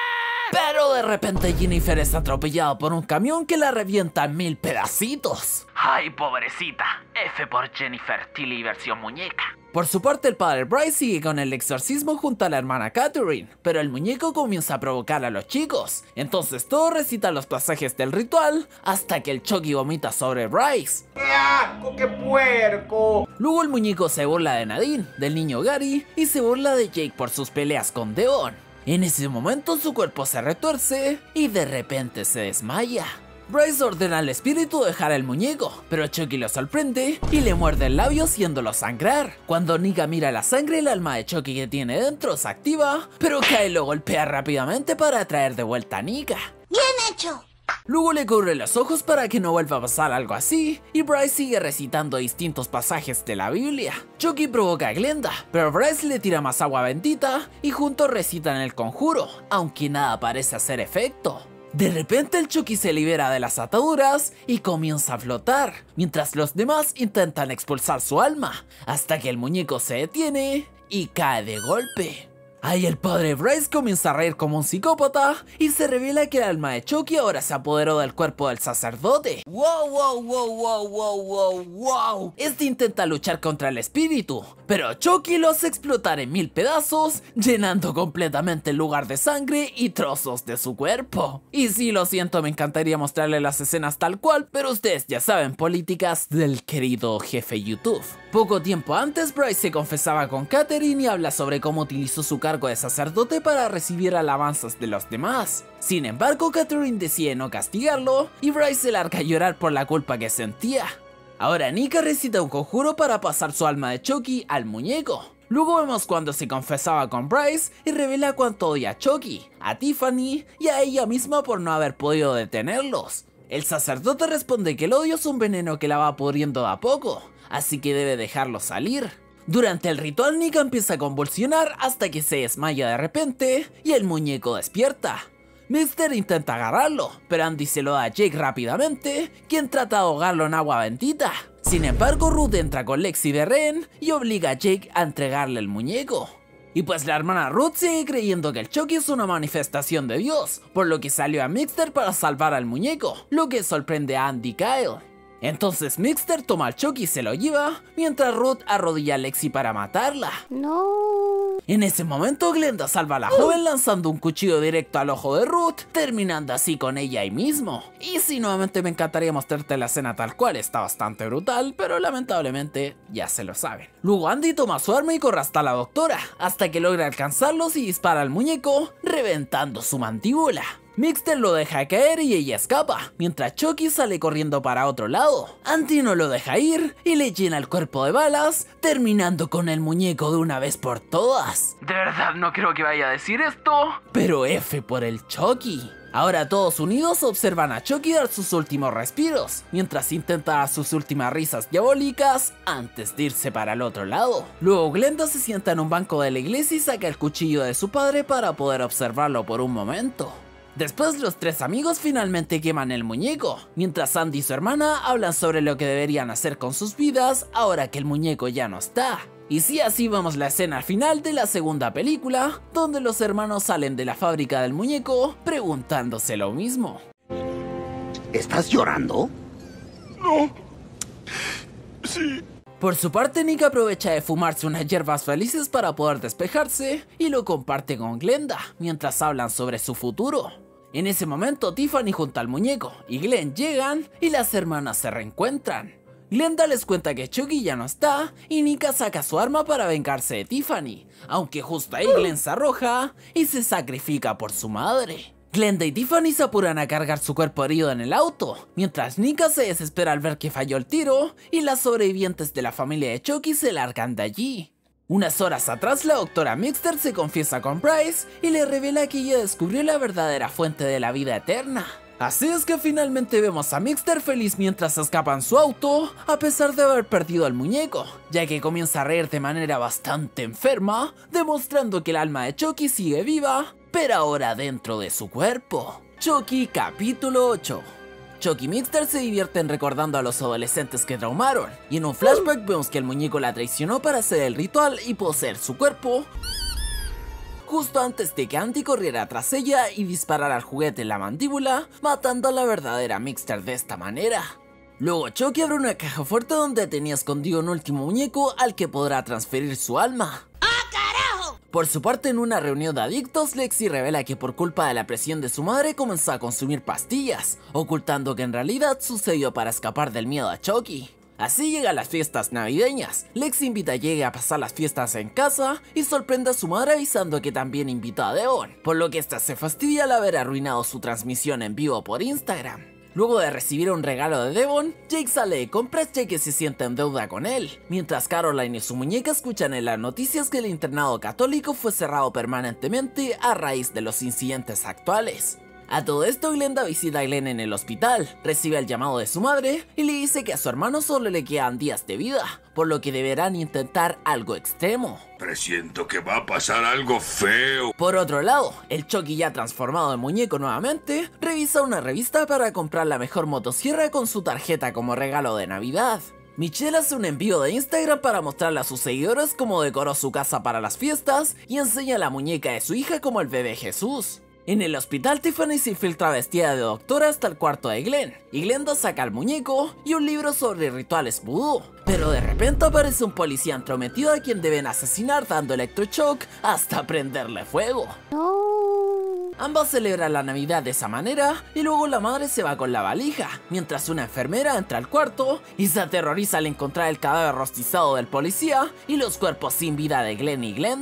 Pero de repente Jennifer es atropellada por un camión que la revienta en mil pedacitos. Ay, pobrecita. F por Jennifer Tilly versión muñeca. Por su parte, el padre Bryce sigue con el exorcismo junto a la hermana Catherine, pero el muñeco comienza a provocar a los chicos. Entonces todos recitan los pasajes del ritual hasta que el Chucky vomita sobre Bryce. ¡Qué asco, qué puerco! Luego el muñeco se burla de Nadine, del niño Gary, y se burla de Jake por sus peleas con Devon. En ese momento su cuerpo se retuerce y de repente se desmaya. Bryce ordena al espíritu dejar el muñeco, pero Chucky lo sorprende y le muerde el labio haciéndolo sangrar. Cuando Nika mira la sangre, el alma de Chucky que tiene dentro se activa, pero Kyle lo golpea rápidamente para traer de vuelta a Nika. ¡Bien hecho! Luego le cubre los ojos para que no vuelva a pasar algo así, y Bryce sigue recitando distintos pasajes de la Biblia. Chucky provoca a Glenda, pero Bryce le tira más agua bendita y juntos recitan el conjuro, aunque nada parece hacer efecto. De repente el Chucky se libera de las ataduras y comienza a flotar, mientras los demás intentan expulsar su alma, hasta que el muñeco se detiene y cae de golpe. Ahí el padre Bryce comienza a reír como un psicópata y se revela que el alma de Chucky ahora se apoderó del cuerpo del sacerdote. ¡Wow, wow, wow, wow, wow, wow, wow! Este intenta luchar contra el espíritu, pero Chucky lo hace explotar en mil pedazos, llenando completamente el lugar de sangre y trozos de su cuerpo. Y sí, lo siento, me encantaría mostrarle las escenas tal cual, pero ustedes ya saben, políticas del querido jefe YouTube. Poco tiempo antes, Bryce se confesaba con Catherine y habla sobre cómo utilizó su cargo de sacerdote para recibir alabanzas de los demás. Sin embargo, Catherine decide no castigarlo y Bryce se larga a llorar por la culpa que sentía. Ahora Nika recita un conjuro para pasar su alma de Chucky al muñeco. Luego vemos cuando se confesaba con Bryce y revela cuánto odia a Chucky, a Tiffany y a ella misma por no haber podido detenerlos. El sacerdote responde que el odio es un veneno que la va pudriendo de a poco, así que debe dejarlo salir. Durante el ritual, Nika empieza a convulsionar hasta que se desmaya de repente y el muñeco despierta. Mixter intenta agarrarlo, pero Andy se lo da a Jake rápidamente, quien trata de ahogarlo en agua bendita. Sin embargo, Ruth entra con Lexi de rehén y obliga a Jake a entregarle el muñeco. Y pues la hermana Ruth sigue creyendo que el Chucky es una manifestación de Dios, por lo que salió a Mixter para salvar al muñeco, lo que sorprende a Andy y Kyle. Entonces Mixter toma al Chucky y se lo lleva, mientras Ruth arrodilla a Lexi para matarla. No. En ese momento Glenda salva a la joven lanzando un cuchillo directo al ojo de Ruth, terminando así con ella ahí mismo. Y sí, nuevamente me encantaría mostrarte la escena tal cual, está bastante brutal, pero lamentablemente ya se lo saben. Luego Andy toma su arma y corre hasta la doctora, hasta que logra alcanzarlos y dispara al muñeco, reventando su mandíbula. Mixter lo deja caer y ella escapa, mientras Chucky sale corriendo para otro lado. Andy no lo deja ir y le llena el cuerpo de balas, terminando con el muñeco de una vez por todas. De verdad no creo que vaya a decir esto. Pero F por el Chucky. Ahora todos unidos observan a Chucky dar sus últimos respiros, mientras intenta dar sus últimas risas diabólicas antes de irse para el otro lado. Luego Glenda se sienta en un banco de la iglesia y saca el cuchillo de su padre para poder observarlo por un momento. Después los tres amigos finalmente queman el muñeco, mientras Andy y su hermana hablan sobre lo que deberían hacer con sus vidas ahora que el muñeco ya no está. Y sí, así vemos la escena final de la segunda película, donde los hermanos salen de la fábrica del muñeco preguntándose lo mismo. ¿Estás llorando? No. Sí. Por su parte, Nick aprovecha de fumarse unas hierbas felices para poder despejarse y lo comparte con Glenda, mientras hablan sobre su futuro. En ese momento Tiffany junta al muñeco y Glenn llegan y las hermanas se reencuentran. Glenda les cuenta que Chucky ya no está y Nika saca su arma para vengarse de Tiffany, aunque justo ahí Glenn se arroja y se sacrifica por su madre. Glenda y Tiffany se apuran a cargar su cuerpo herido en el auto, mientras Nika se desespera al ver que falló el tiro y las sobrevivientes de la familia de Chucky se largan de allí. Unas horas atrás la doctora Mixter se confiesa con Bryce y le revela que ella descubrió la verdadera fuente de la vida eterna. Así es que finalmente vemos a Mixter feliz mientras escapa en su auto, a pesar de haber perdido al muñeco, ya que comienza a reír de manera bastante enferma, demostrando que el alma de Chucky sigue viva, pero ahora dentro de su cuerpo. Chucky capítulo ocho. Chucky y Mixter se divierten recordando a los adolescentes que traumaron, y en un flashback vemos que el muñeco la traicionó para hacer el ritual y poseer su cuerpo, justo antes de que Andy corriera tras ella y disparara al juguete en la mandíbula, matando a la verdadera Mixter de esta manera. Luego Chucky abre una caja fuerte donde tenía escondido un último muñeco al que podrá transferir su alma. Por su parte, en una reunión de adictos, Lexi revela que por culpa de la presión de su madre comenzó a consumir pastillas, ocultando que en realidad sucedió para escapar del miedo a Chucky. Así llegan las fiestas navideñas. Lexi invita a Jake a pasar las fiestas en casa y sorprende a su madre avisando que también invitó a Devon, por lo que esta se fastidia al haber arruinado su transmisión en vivo por Instagram. Luego de recibir un regalo de Devon, Jake sale de compras ya que se siente en deuda con él, mientras Caroline y su muñeca escuchan en las noticias que el internado católico fue cerrado permanentemente a raíz de los incidentes actuales. A todo esto, Glenda visita a Glenn en el hospital, recibe el llamado de su madre y le dice que a su hermano solo le quedan días de vida, por lo que deberán intentar algo extremo. Presiento que va a pasar algo feo. Por otro lado, el Chucky, ya transformado en muñeco nuevamente, revisa una revista para comprar la mejor motosierra con su tarjeta como regalo de Navidad. Michelle hace un envío de Instagram para mostrarle a sus seguidores cómo decoró su casa para las fiestas y enseña a la muñeca de su hija como el bebé Jesús. En el hospital, Tiffany se infiltra vestida de doctora hasta el cuarto de Glenn, y Glenda saca el muñeco y un libro sobre rituales vudú. Pero de repente aparece un policía entrometido a quien deben asesinar dando electroshock hasta prenderle fuego. No. Ambas celebran la Navidad de esa manera y luego la madre se va con la valija, mientras una enfermera entra al cuarto y se aterroriza al encontrar el cadáver rostizado del policía y los cuerpos sin vida de Glenn y Glenda.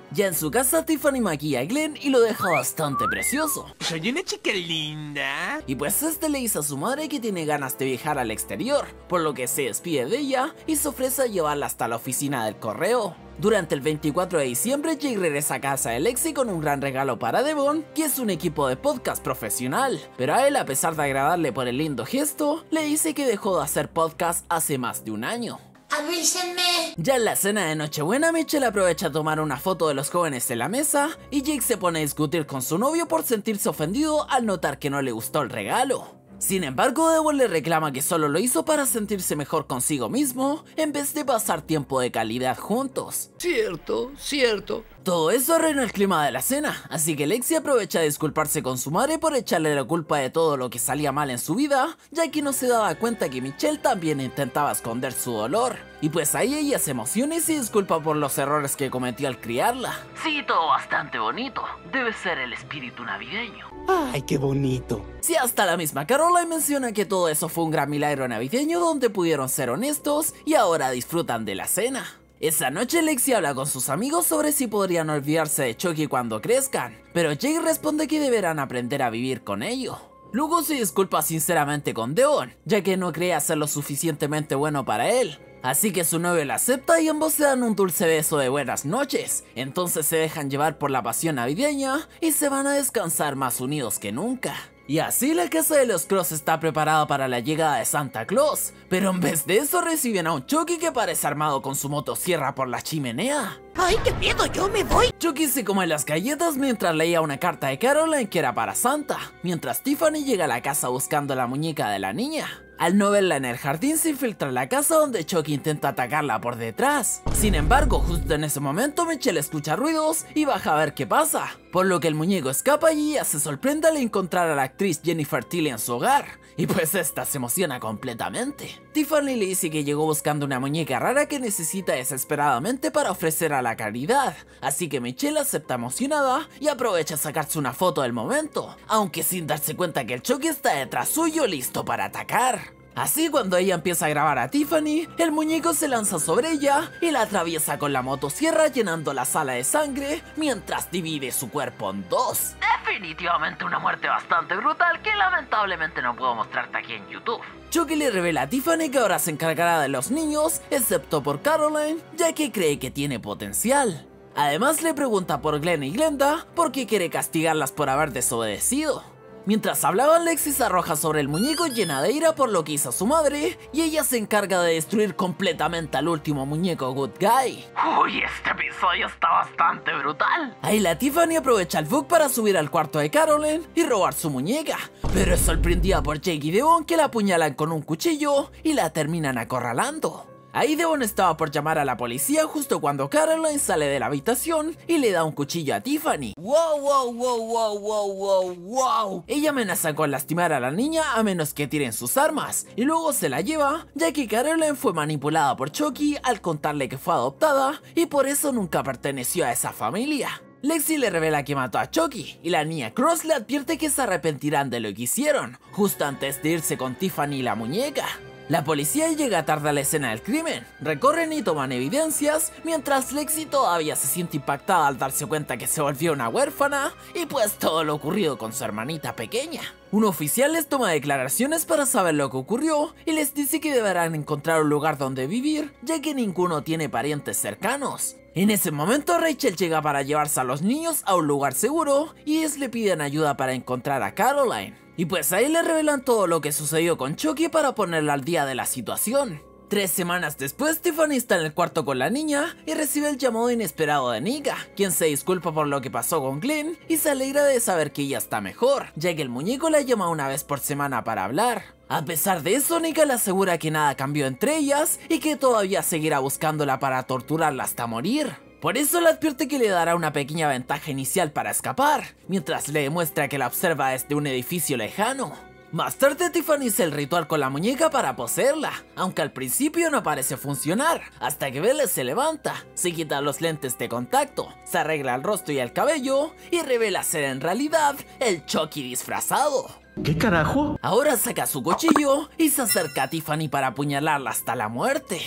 Ya en su casa, Tiffany maquilla a Glenn y lo deja bastante precioso. Soy una chica linda. Y pues este le dice a su madre que tiene ganas de viajar al exterior, por lo que se despide de ella y se ofrece a llevarla hasta la oficina del correo. Durante el veinticuatro de diciembre, Jake regresa a casa de Lexi con un gran regalo para Devon, que es un equipo de podcast profesional. Pero a él, a pesar de agradarle por el lindo gesto, le dice que dejó de hacer podcast hace más de un año. ¡Avísenme! Ya en la cena de Nochebuena, Michelle aprovecha a tomar una foto de los jóvenes en la mesa y Jake se pone a discutir con su novio por sentirse ofendido al notar que no le gustó el regalo. Sin embargo, Devon le reclama que solo lo hizo para sentirse mejor consigo mismo, en vez de pasar tiempo de calidad juntos. Cierto, cierto. Todo eso arruina el clima de la cena, así que Lexi aprovecha de disculparse con su madre por echarle la culpa de todo lo que salía mal en su vida, ya que no se daba cuenta que Michelle también intentaba esconder su dolor. Y pues ahí ella se emociona y se disculpa por los errores que cometió al criarla. Sí, todo bastante bonito. Debe ser el espíritu navideño. ¡Ay, qué bonito! Sí, hasta la misma Caroline menciona que todo eso fue un gran milagro navideño donde pudieron ser honestos y ahora disfrutan de la cena. Esa noche Lexi habla con sus amigos sobre si podrían olvidarse de Chucky cuando crezcan, pero Jake responde que deberán aprender a vivir con ello. Luego se disculpa sinceramente con Devon, ya que no cree ser lo suficientemente bueno para él. Así que su novio la acepta y ambos se dan un dulce beso de buenas noches. Entonces se dejan llevar por la pasión navideña y se van a descansar más unidos que nunca. Y así la casa de los Cross está preparada para la llegada de Santa Claus, pero en vez de eso reciben a un Chucky que parece armado con su motosierra por la chimenea. ¡Ay, qué miedo! ¡Yo me voy! Chucky se come las galletas mientras leía una carta de Caroline que era para Santa, mientras Tiffany llega a la casa buscando la muñeca de la niña. Al no verla en el jardín, se infiltra en la casa donde Chucky intenta atacarla por detrás. Sin embargo, justo en ese momento Michelle escucha ruidos y baja a ver qué pasa, por lo que el muñeco escapa y ella se sorprende al encontrar a la actriz Jennifer Tilly en su hogar, y pues esta se emociona completamente. Tiffany le dice que llegó buscando una muñeca rara que necesita desesperadamente para ofrecer a la caridad, así que Michelle acepta emocionada y aprovecha a sacarse una foto del momento, aunque sin darse cuenta que el Chucky está detrás suyo listo para atacar. Así, cuando ella empieza a grabar a Tiffany, el muñeco se lanza sobre ella y la atraviesa con la motosierra llenando la sala de sangre mientras divide su cuerpo en dos. Definitivamente una muerte bastante brutal que lamentablemente no puedo mostrarte aquí en YouTube. Chucky le revela a Tiffany que ahora se encargará de los niños, excepto por Caroline, ya que cree que tiene potencial. Además le pregunta por Glenn y Glenda porque quiere castigarlas por haber desobedecido. Mientras hablaban, Lexi se arroja sobre el muñeco llena de ira por lo que hizo su madre, y ella se encarga de destruir completamente al último muñeco Good Guy. Uy, este episodio está bastante brutal. Ahí la Tiffany aprovecha el bug para subir al cuarto de Caroline y robar su muñeca, pero es sorprendida por Jake y Devon, que la apuñalan con un cuchillo y la terminan acorralando. Ahí Devon estaba por llamar a la policía justo cuando Caroline sale de la habitación y le da un cuchillo a Tiffany. ¡Wow, wow, wow, wow, wow, wow, wow! Ella amenaza con lastimar a la niña a menos que tiren sus armas, y luego se la lleva, ya que Caroline fue manipulada por Chucky al contarle que fue adoptada y por eso nunca perteneció a esa familia. Lexi le revela que mató a Chucky, y la niña Cross le advierte que se arrepentirán de lo que hicieron, justo antes de irse con Tiffany y la muñeca. La policía llega tarde a la escena del crimen, recorren y toman evidencias, mientras Lexi todavía se siente impactada al darse cuenta que se volvió una huérfana, y pues todo lo ocurrido con su hermanita pequeña. Un oficial les toma declaraciones para saber lo que ocurrió, y les dice que deberán encontrar un lugar donde vivir, ya que ninguno tiene parientes cercanos. En ese momento Rachel llega para llevarse a los niños a un lugar seguro, y ellos le piden ayuda para encontrar a Caroline. Y pues ahí le revelan todo lo que sucedió con Chucky para ponerla al día de la situación. Tres semanas después, Tiffany está en el cuarto con la niña y recibe el llamado inesperado de Nika, quien se disculpa por lo que pasó con Glenn y se alegra de saber que ella está mejor, ya que el muñeco la llama una vez por semana para hablar. A pesar de eso, Nika le asegura que nada cambió entre ellas y que todavía seguirá buscándola para torturarla hasta morir. Por eso le advierte que le dará una pequeña ventaja inicial para escapar, mientras le demuestra que la observa desde un edificio lejano. Más tarde, Tiffany hace el ritual con la muñeca para poseerla, aunque al principio no parece funcionar, hasta que Belle se levanta, se quita los lentes de contacto, se arregla el rostro y el cabello, y revela ser en realidad el Chucky disfrazado. ¿Qué carajo? Ahora saca su cuchillo y se acerca a Tiffany para apuñalarla hasta la muerte.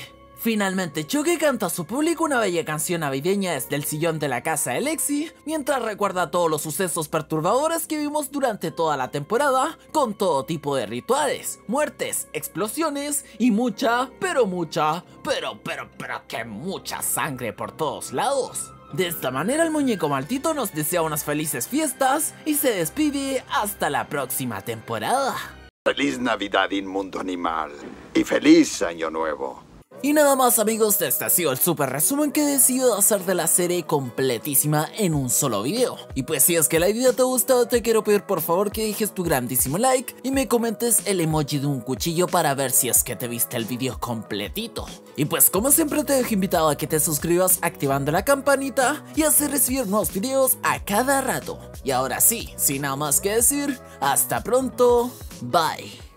Finalmente Chucky canta a su público una bella canción navideña desde el sillón de la casa de Lexi, mientras recuerda todos los sucesos perturbadores que vimos durante toda la temporada, con todo tipo de rituales, muertes, explosiones y mucha, pero mucha, pero, pero, pero que mucha sangre por todos lados. De esta manera el muñeco maldito nos desea unas felices fiestas y se despide hasta la próxima temporada. Feliz Navidad, inmundo animal, y feliz Año Nuevo. Y nada más, amigos, este ha sido el super resumen que he decidido hacer de la serie completísima en un solo video. Y pues si es que la idea te ha gustado, te quiero pedir por favor que dejes tu grandísimo like y me comentes el emoji de un cuchillo para ver si es que te viste el video completito. Y pues como siempre te dejo invitado a que te suscribas activando la campanita y así recibir nuevos videos a cada rato. Y ahora sí, sin nada más que decir, hasta pronto, bye.